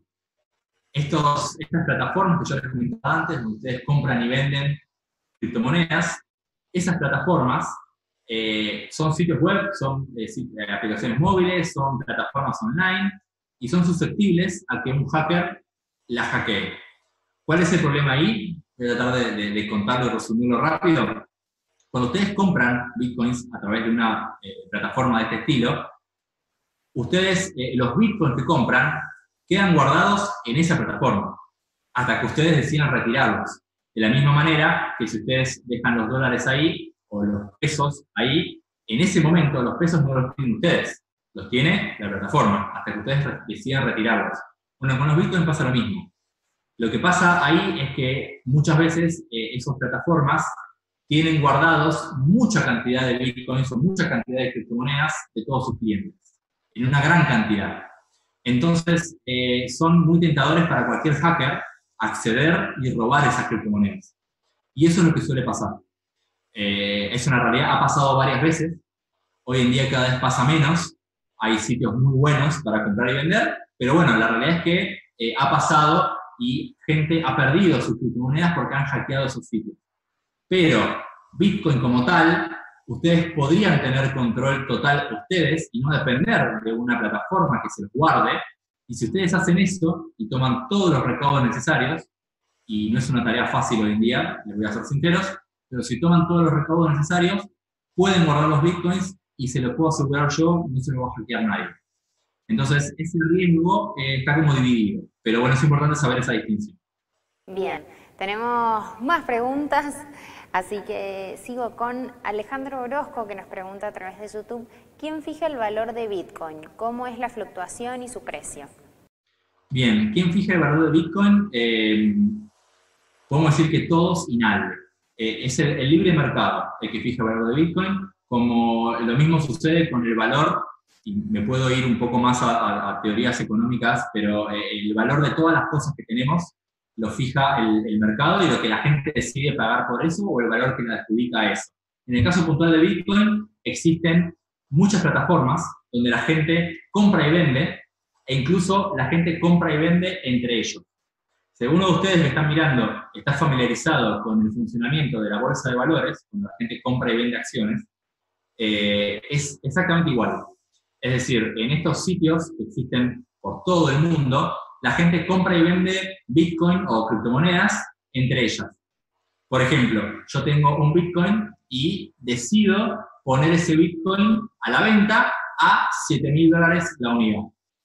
estos, estas plataformas que yo les comentaba antes, donde ustedes compran y venden criptomonedas. Esas plataformas eh, son sitios web, son eh, aplicaciones móviles, son plataformas online, y son susceptibles a que un hacker la hackee. ¿Cuál es el problema ahí? Voy a tratar de, de, de contarlo y resumirlo rápido. Cuando ustedes compran Bitcoins a través de una eh, plataforma de este estilo, ustedes, eh, los Bitcoins que compran, quedan guardados en esa plataforma, hasta que ustedes decidan retirarlos. De la misma manera que si ustedes dejan los dólares ahí, o los pesos ahí, en ese momento los pesos no los tienen ustedes, los tiene la plataforma, hasta que ustedes decidan retirarlos. Bueno, con los Bitcoins pasa lo mismo. Lo que pasa ahí es que muchas veces eh, esas plataformas tienen guardados mucha cantidad de Bitcoins o mucha cantidad de criptomonedas de todos sus clientes, en una gran cantidad. Entonces, eh, son muy tentadores para cualquier hacker acceder y robar esas criptomonedas. Y eso es lo que suele pasar. Eh, es una realidad, ha pasado varias veces. Hoy en día cada vez pasa menos. Hay sitios muy buenos para comprar y vender, pero bueno, la realidad es que eh, ha pasado y gente ha perdido sus criptomonedas porque han hackeado esos sitios. Pero Bitcoin como tal, ustedes podrían tener control total ustedes y no depender de una plataforma que se los guarde. Y si ustedes hacen eso y toman todos los recaudos necesarios, y no es una tarea fácil hoy en día, les voy a ser sinceros, pero si toman todos los recaudos necesarios, pueden guardar los Bitcoins y se los puedo asegurar yo, no se los va a hackear nadie. Entonces, ese riesgo eh, está como dividido, pero bueno, es importante saber esa distinción. Bien, tenemos más preguntas, así que sigo con Alejandro Orozco, que nos pregunta a través de YouTube, ¿quién fija el valor de Bitcoin? ¿Cómo es la fluctuación y su precio? Bien, ¿quién fija el valor de Bitcoin? Eh, podemos decir que todos y nadie. Eh, es el, el libre mercado el que fija el valor de Bitcoin, como lo mismo sucede con el valor, y me puedo ir un poco más a, a, a teorías económicas, pero eh, el valor de todas las cosas que tenemos lo fija el, el mercado y lo que la gente decide pagar por eso o el valor que le adjudica a eso. En el caso puntual de Bitcoin existen muchas plataformas donde la gente compra y vende, e incluso la gente compra y vende entre ellos. Si alguno de ustedes que están mirando está familiarizado con el funcionamiento de la bolsa de valores, cuando la gente compra y vende acciones, eh, es exactamente igual. Es decir, en estos sitios que existen por todo el mundo, la gente compra y vende Bitcoin o criptomonedas entre ellas. Por ejemplo, yo tengo un Bitcoin y decido poner ese Bitcoin a la venta a siete mil dólares la unidad.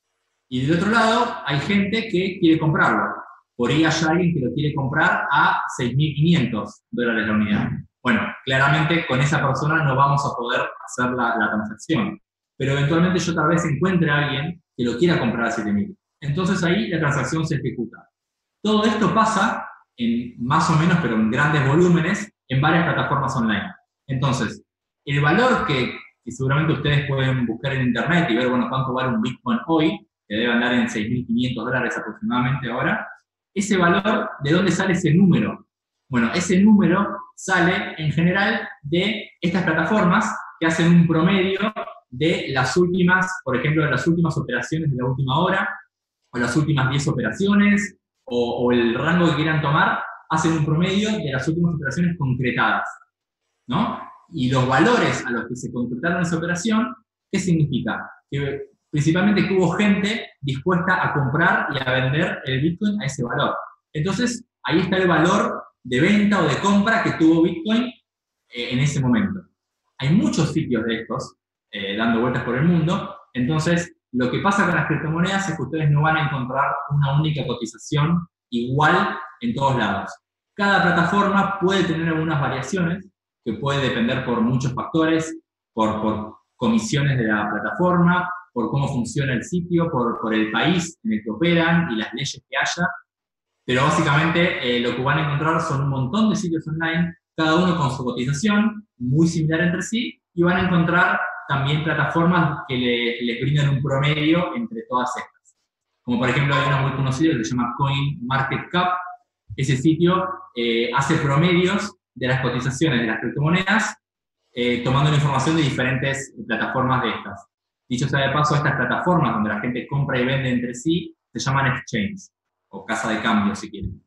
Y del otro lado hay gente que quiere comprarlo. Por ahí hay alguien que lo quiere comprar a seis mil quinientos dólares la unidad. Bueno, claramente con esa persona no vamos a poder hacer la, la transacción. Pero eventualmente yo tal vez encuentre a alguien que lo quiera comprar a siete mil. Entonces ahí la transacción se ejecuta. Todo esto pasa en más o menos, pero en grandes volúmenes, en varias plataformas online. Entonces, el valor que, que seguramente ustedes pueden buscar en internet y ver, bueno, cuánto vale un Bitcoin hoy, que debe andar en seis mil quinientos dólares aproximadamente ahora, ese valor, ¿de dónde sale ese número? Bueno, ese número sale en general de estas plataformas que hacen un promedio de las últimas, por ejemplo, de las últimas operaciones de la última hora, o las últimas diez operaciones, o, o el rango que quieran tomar, hacen un promedio de las últimas operaciones concretadas, ¿no? Y los valores a los que se concretaron esa operación, ¿qué significa? Que principalmente que hubo gente dispuesta a comprar y a vender el Bitcoin a ese valor. Entonces, ahí está el valor de venta o de compra que tuvo Bitcoin eh, en ese momento. Hay muchos sitios de estos eh, dando vueltas por el mundo, entonces lo que pasa con las criptomonedas es que ustedes no van a encontrar una única cotización igual en todos lados. Cada plataforma puede tener algunas variaciones, que puede depender por muchos factores, por, por comisiones de la plataforma, por cómo funciona el sitio, por, por el país en el que operan y las leyes que haya, pero básicamente eh, lo que van a encontrar son un montón de sitios online, cada uno con su cotización, muy similar entre sí, y van a encontrar también plataformas que le, les brindan un promedio entre todas estas. Como por ejemplo hay uno muy conocido que se llama CoinMarketCap. Ese sitio eh, hace promedios de las cotizaciones de las criptomonedas, eh, tomando la información de diferentes plataformas de estas. Dicho sea de paso, estas plataformas donde la gente compra y vende entre sí se llaman exchange, o casa de cambio si quieren.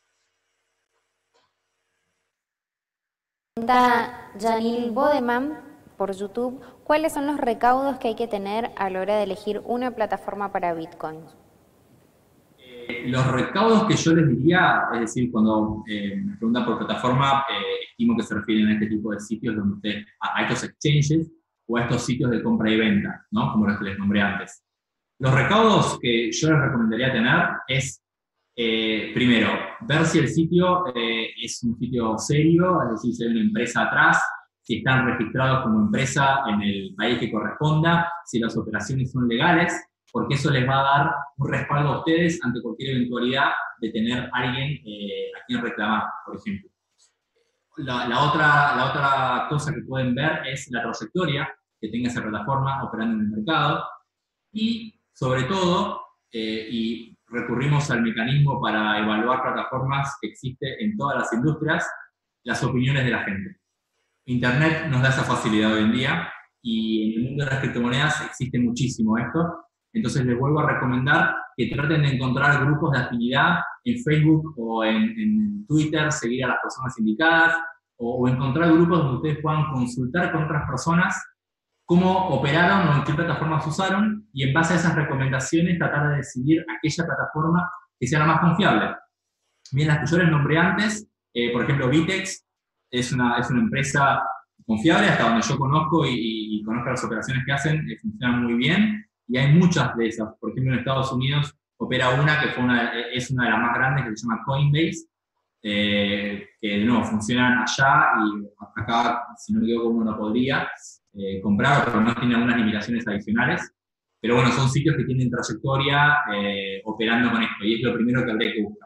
Pregunta Janil Bodeman por YouTube, ¿cuáles son los recaudos que hay que tener a la hora de elegir una plataforma para Bitcoin? Eh, los recaudos que yo les diría, es decir, cuando eh, me preguntan por plataforma, eh, estimo que se refieren a este tipo de sitios donde usted, a, a estos exchanges o a estos sitios de compra y venta, ¿no? Como los que les nombré antes. Los recaudos que yo les recomendaría tener es, eh, primero, ver si el sitio eh, es un sitio serio, es decir, si hay una empresa atrás, si están registrados como empresa en el país que corresponda, si las operaciones son legales, porque eso les va a dar un respaldo a ustedes ante cualquier eventualidad de tener a alguien eh, a quien reclamar, por ejemplo. La, la, otra, la otra cosa que pueden ver es la trayectoria que tenga esa plataforma operando en el mercado, y sobre todo, eh, y recurrimos al mecanismo para evaluar plataformas que existe en todas las industrias, las opiniones de la gente. Internet nos da esa facilidad hoy en día, y en el mundo de las criptomonedas existe muchísimo esto. Entonces les vuelvo a recomendar que traten de encontrar grupos de afinidad en Facebook o en, en Twitter, seguir a las personas indicadas, o, o encontrar grupos donde ustedes puedan consultar con otras personas cómo operaron o en qué plataformas usaron, y en base a esas recomendaciones tratar de decidir aquella plataforma que sea la más confiable. Bien, las que yo les nombré antes, eh, por ejemplo, Bitex, es una, es una empresa confiable, hasta donde yo conozco y, y, y conozco las operaciones que hacen, eh, funcionan muy bien, y hay muchas de esas. Por ejemplo, en Estados Unidos opera una que fue una, es una de las más grandes, que se llama Coinbase, eh, que de nuevo funcionan allá, y acá, si no me equivoco, uno no podría eh, comprar, pero no tiene algunas limitaciones adicionales. Pero bueno, son sitios que tienen trayectoria eh, operando con esto, y es lo primero que habría que buscar.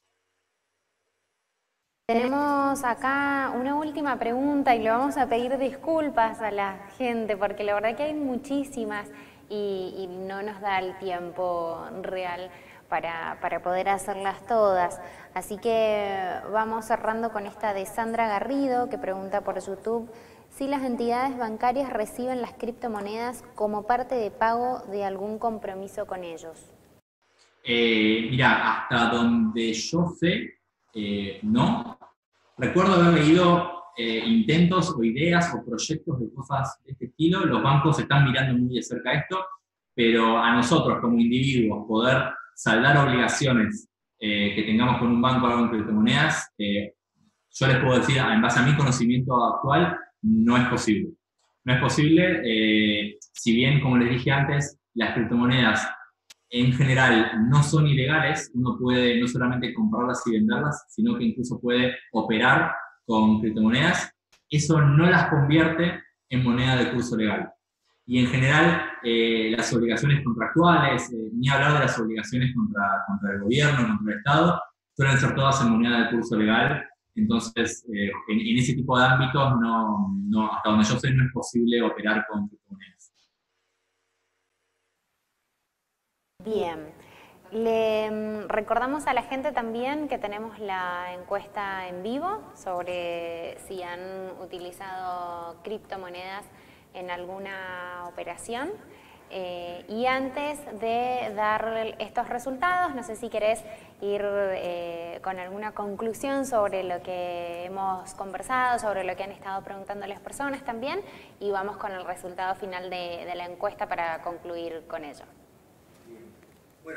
Tenemos acá una última pregunta y le vamos a pedir disculpas a la gente porque la verdad que hay muchísimas y, y no nos da el tiempo real para, para poder hacerlas todas. Así que vamos cerrando con esta de Sandra Garrido, que pregunta por YouTube si las entidades bancarias reciben las criptomonedas como parte de pago de algún compromiso con ellos. Eh, mira, hasta donde yo sé, Eh, no. Recuerdo haber leído eh, intentos o ideas o proyectos de cosas de este estilo. Los bancos están mirando muy de cerca esto, pero a nosotros como individuos poder saldar obligaciones eh, que tengamos con un banco o algo en criptomonedas, eh, yo les puedo decir, en base a mi conocimiento actual, no es posible. No es posible, eh, si bien, como les dije antes, las criptomonedas en general no son ilegales, uno puede no solamente comprarlas y venderlas, sino que incluso puede operar con criptomonedas. Eso no las convierte en moneda de curso legal. Y en general, eh, las obligaciones contractuales, eh, ni hablar de las obligaciones contra, contra el gobierno, contra el Estado, suelen ser todas en moneda de curso legal. Entonces, eh, en, en ese tipo de ámbitos, no, no, hasta donde yo sé, no es posible operar con criptomonedas. Bien. Le recordamos a la gente también que tenemos la encuesta en vivo sobre si han utilizado criptomonedas en alguna operación. Eh, y antes de dar estos resultados, no sé si querés ir eh, con alguna conclusión sobre lo que hemos conversado, sobre lo que han estado preguntando las personas también, y vamos con el resultado final de, de la encuesta para concluir con ello. Bueno.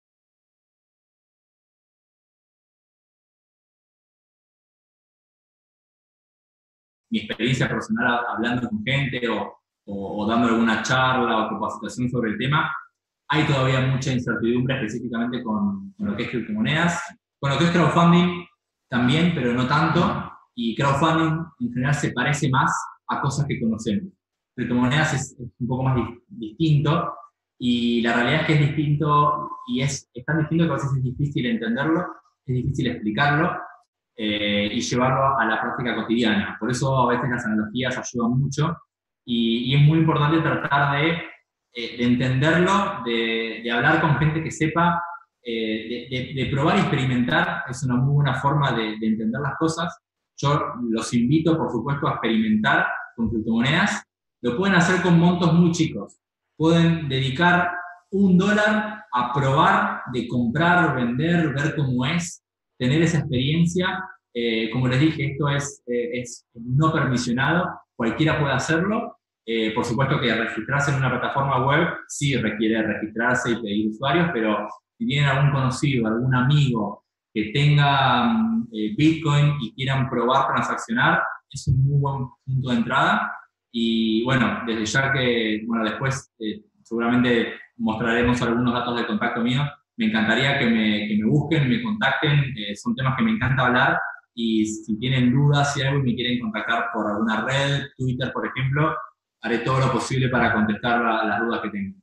Mi experiencia personal hablando con gente o O, o dando alguna charla o capacitación sobre el tema, hay todavía mucha incertidumbre específicamente con, con lo que es criptomonedas, con lo que es crowdfunding también, pero no tanto, y crowdfunding en general se parece más a cosas que conocemos. Criptomonedas es, es un poco más di distinto, y la realidad es que es distinto, y es, es tan distinto que a veces es difícil entenderlo, es difícil explicarlo, eh, y llevarlo a la práctica cotidiana. Por eso a veces las analogías ayudan mucho, Y, y es muy importante tratar de, eh, de entenderlo, de, de hablar con gente que sepa, eh, de, de, de probar y experimentar. Es una muy buena forma de, de entender las cosas. Yo los invito, por supuesto, a experimentar con criptomonedas. Lo pueden hacer con montos muy chicos. Pueden dedicar un dólar a probar de comprar, vender, ver cómo es, tener esa experiencia. Eh, como les dije, esto es, eh, es no permisionado. Cualquiera puede hacerlo. Eh, por supuesto que registrarse en una plataforma web sí requiere registrarse y pedir usuarios, pero si tienen algún conocido, algún amigo que tenga eh, Bitcoin y quieran probar transaccionar, es un muy buen punto de entrada. Y bueno, desde ya que, bueno, después eh, seguramente mostraremos algunos datos de contacto mío. Me encantaría que me, que me busquen, me contacten. Eh, son temas que me encanta hablar. Y si tienen dudas, si algo y me quieren contactar por alguna red, Twitter, por ejemplo, haré todo lo posible para contestar a las dudas que tengan.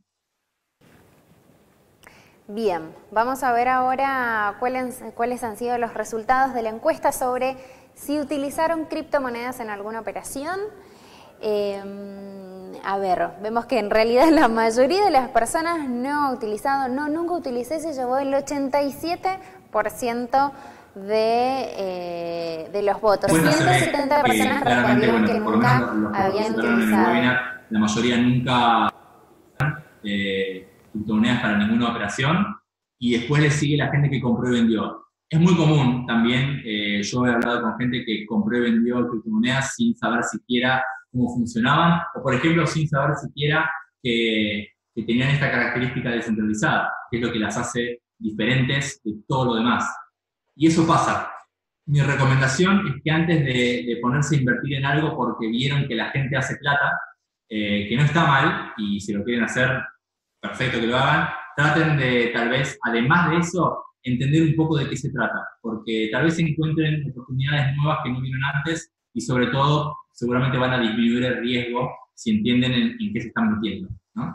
Bien, vamos a ver ahora cuáles, cuáles han sido los resultados de la encuesta sobre si utilizaron criptomonedas en alguna operación. Eh, a ver, vemos que en realidad la mayoría de las personas no ha utilizado, no, nunca utilicé, se llevó el ochenta y siete por ciento de, eh, de los votos. ciento setenta personas respondieron que nunca habían utilizado. Webinar, la mayoría nunca eh, criptomonedas para ninguna operación, y después le sigue la gente que compró y vendió. Es muy común también, eh, yo he hablado con gente que compró y vendió criptomonedas sin saber siquiera cómo funcionaban, o por ejemplo sin saber siquiera que, que tenían esta característica descentralizada, que es lo que las hace diferentes de todo lo demás. Y eso pasa. Mi recomendación es que antes de, de ponerse a invertir en algo porque vieron que la gente hace plata, eh, que no está mal, y si lo quieren hacer, perfecto que lo hagan, traten de, tal vez, además de eso, entender un poco de qué se trata, porque tal vez encuentren oportunidades nuevas que no vieron antes, y sobre todo, seguramente van a disminuir el riesgo si entienden en, en qué se están metiendo, ¿no?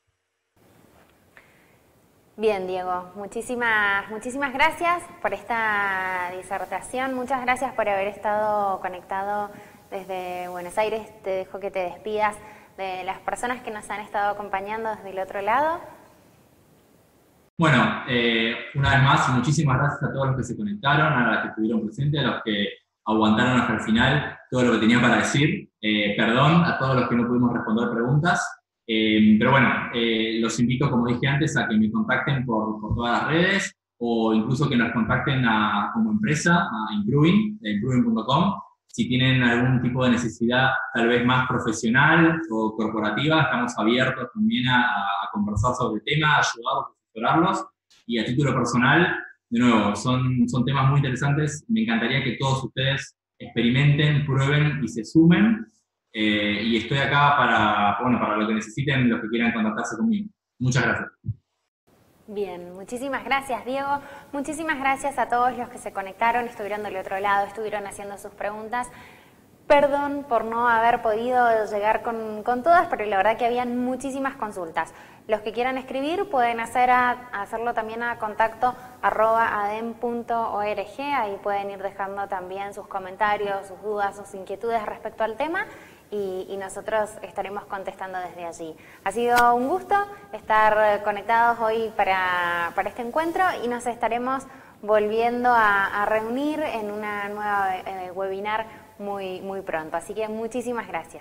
Bien, Diego, muchísimas, muchísimas gracias por esta disertación, muchas gracias por haber estado conectado desde Buenos Aires. Te dejo que te despidas de las personas que nos han estado acompañando desde el otro lado. Bueno, eh, una vez más, muchísimas gracias a todos los que se conectaron, a los que estuvieron presentes, a los que aguantaron hasta el final todo lo que tenía para decir. Eh, perdón a todos los que no pudimos responder preguntas. Eh, pero bueno, eh, los invito, como dije antes, a que me contacten por, por todas las redes, o incluso que nos contacten a, como empresa, a Improving, de improving punto com. Si tienen algún tipo de necesidad tal vez más profesional o corporativa, estamos abiertos también a, a conversar sobre el tema, ayudarlos, asesorarlos. Y a título personal, de nuevo, son, son temas muy interesantes. Me encantaría que todos ustedes experimenten, prueben y se sumen. Eh, y estoy acá para, bueno, para lo que necesiten, los que quieran contactarse conmigo. Muchas gracias. Bien, muchísimas gracias, Diego. Muchísimas gracias a todos los que se conectaron, estuvieron del otro lado, estuvieron haciendo sus preguntas. Perdón por no haber podido llegar con, con todas, pero la verdad que habían muchísimas consultas. Los que quieran escribir pueden hacer a, hacerlo también a contacto arroba adem punto org. Ahí pueden ir dejando también sus comentarios, sus dudas, sus inquietudes respecto al tema. y, y nosotros estaremos contestando desde allí. Ha sido un gusto estar conectados hoy para, para este encuentro y nos estaremos volviendo a, a reunir en una nueva eh, webinar muy, muy pronto. Así que muchísimas gracias.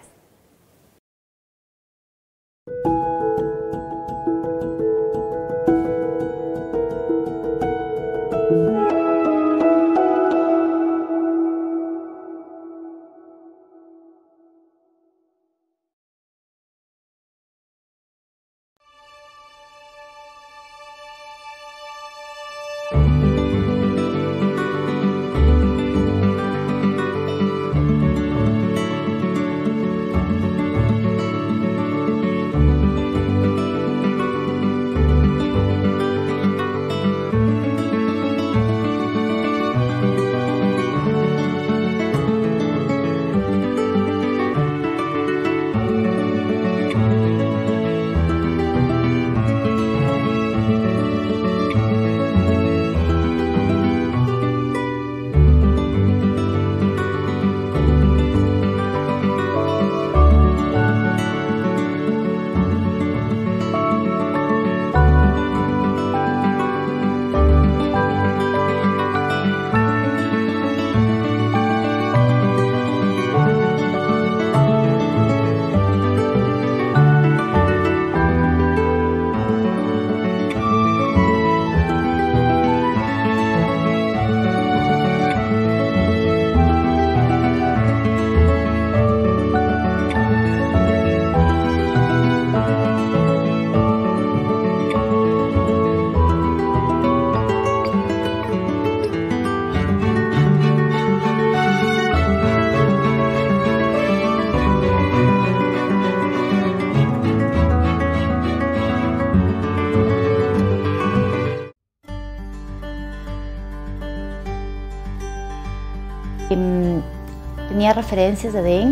Tenía referencias de D E N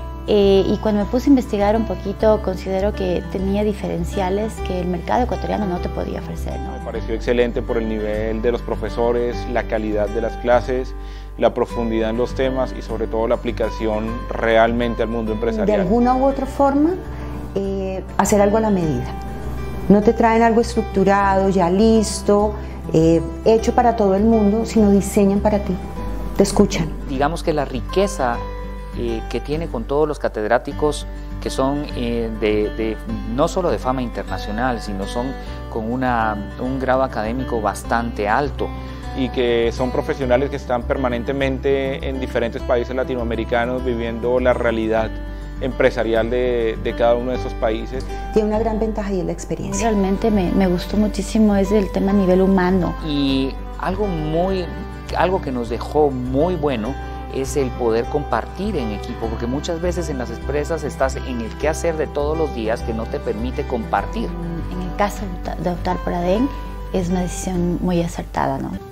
eh, y cuando me puse a investigar un poquito considero que tenía diferenciales que el mercado ecuatoriano no te podía ofrecer, ¿no? Me pareció excelente por el nivel de los profesores, la calidad de las clases, la profundidad en los temas y sobre todo la aplicación realmente al mundo empresarial. De alguna u otra forma, eh, hacer algo a la medida. No te traen algo estructurado, ya listo, eh, hecho para todo el mundo, sino diseñan para ti. Te escuchan. Digamos que la riqueza eh, que tiene con todos los catedráticos que son eh, de, de, no solo de fama internacional, sino son con una, un grado académico bastante alto. Y que son profesionales que están permanentemente en diferentes países latinoamericanos viviendo la realidad empresarial de, de cada uno de esos países. Tiene una gran ventaja y es la experiencia. Realmente me, me gustó muchísimo es el tema a nivel humano. Y algo muy... algo que nos dejó muy bueno es el poder compartir en equipo, porque muchas veces en las empresas estás en el qué hacer de todos los días que no te permite compartir. En el caso de optar por A D E N es una decisión muy acertada, ¿no?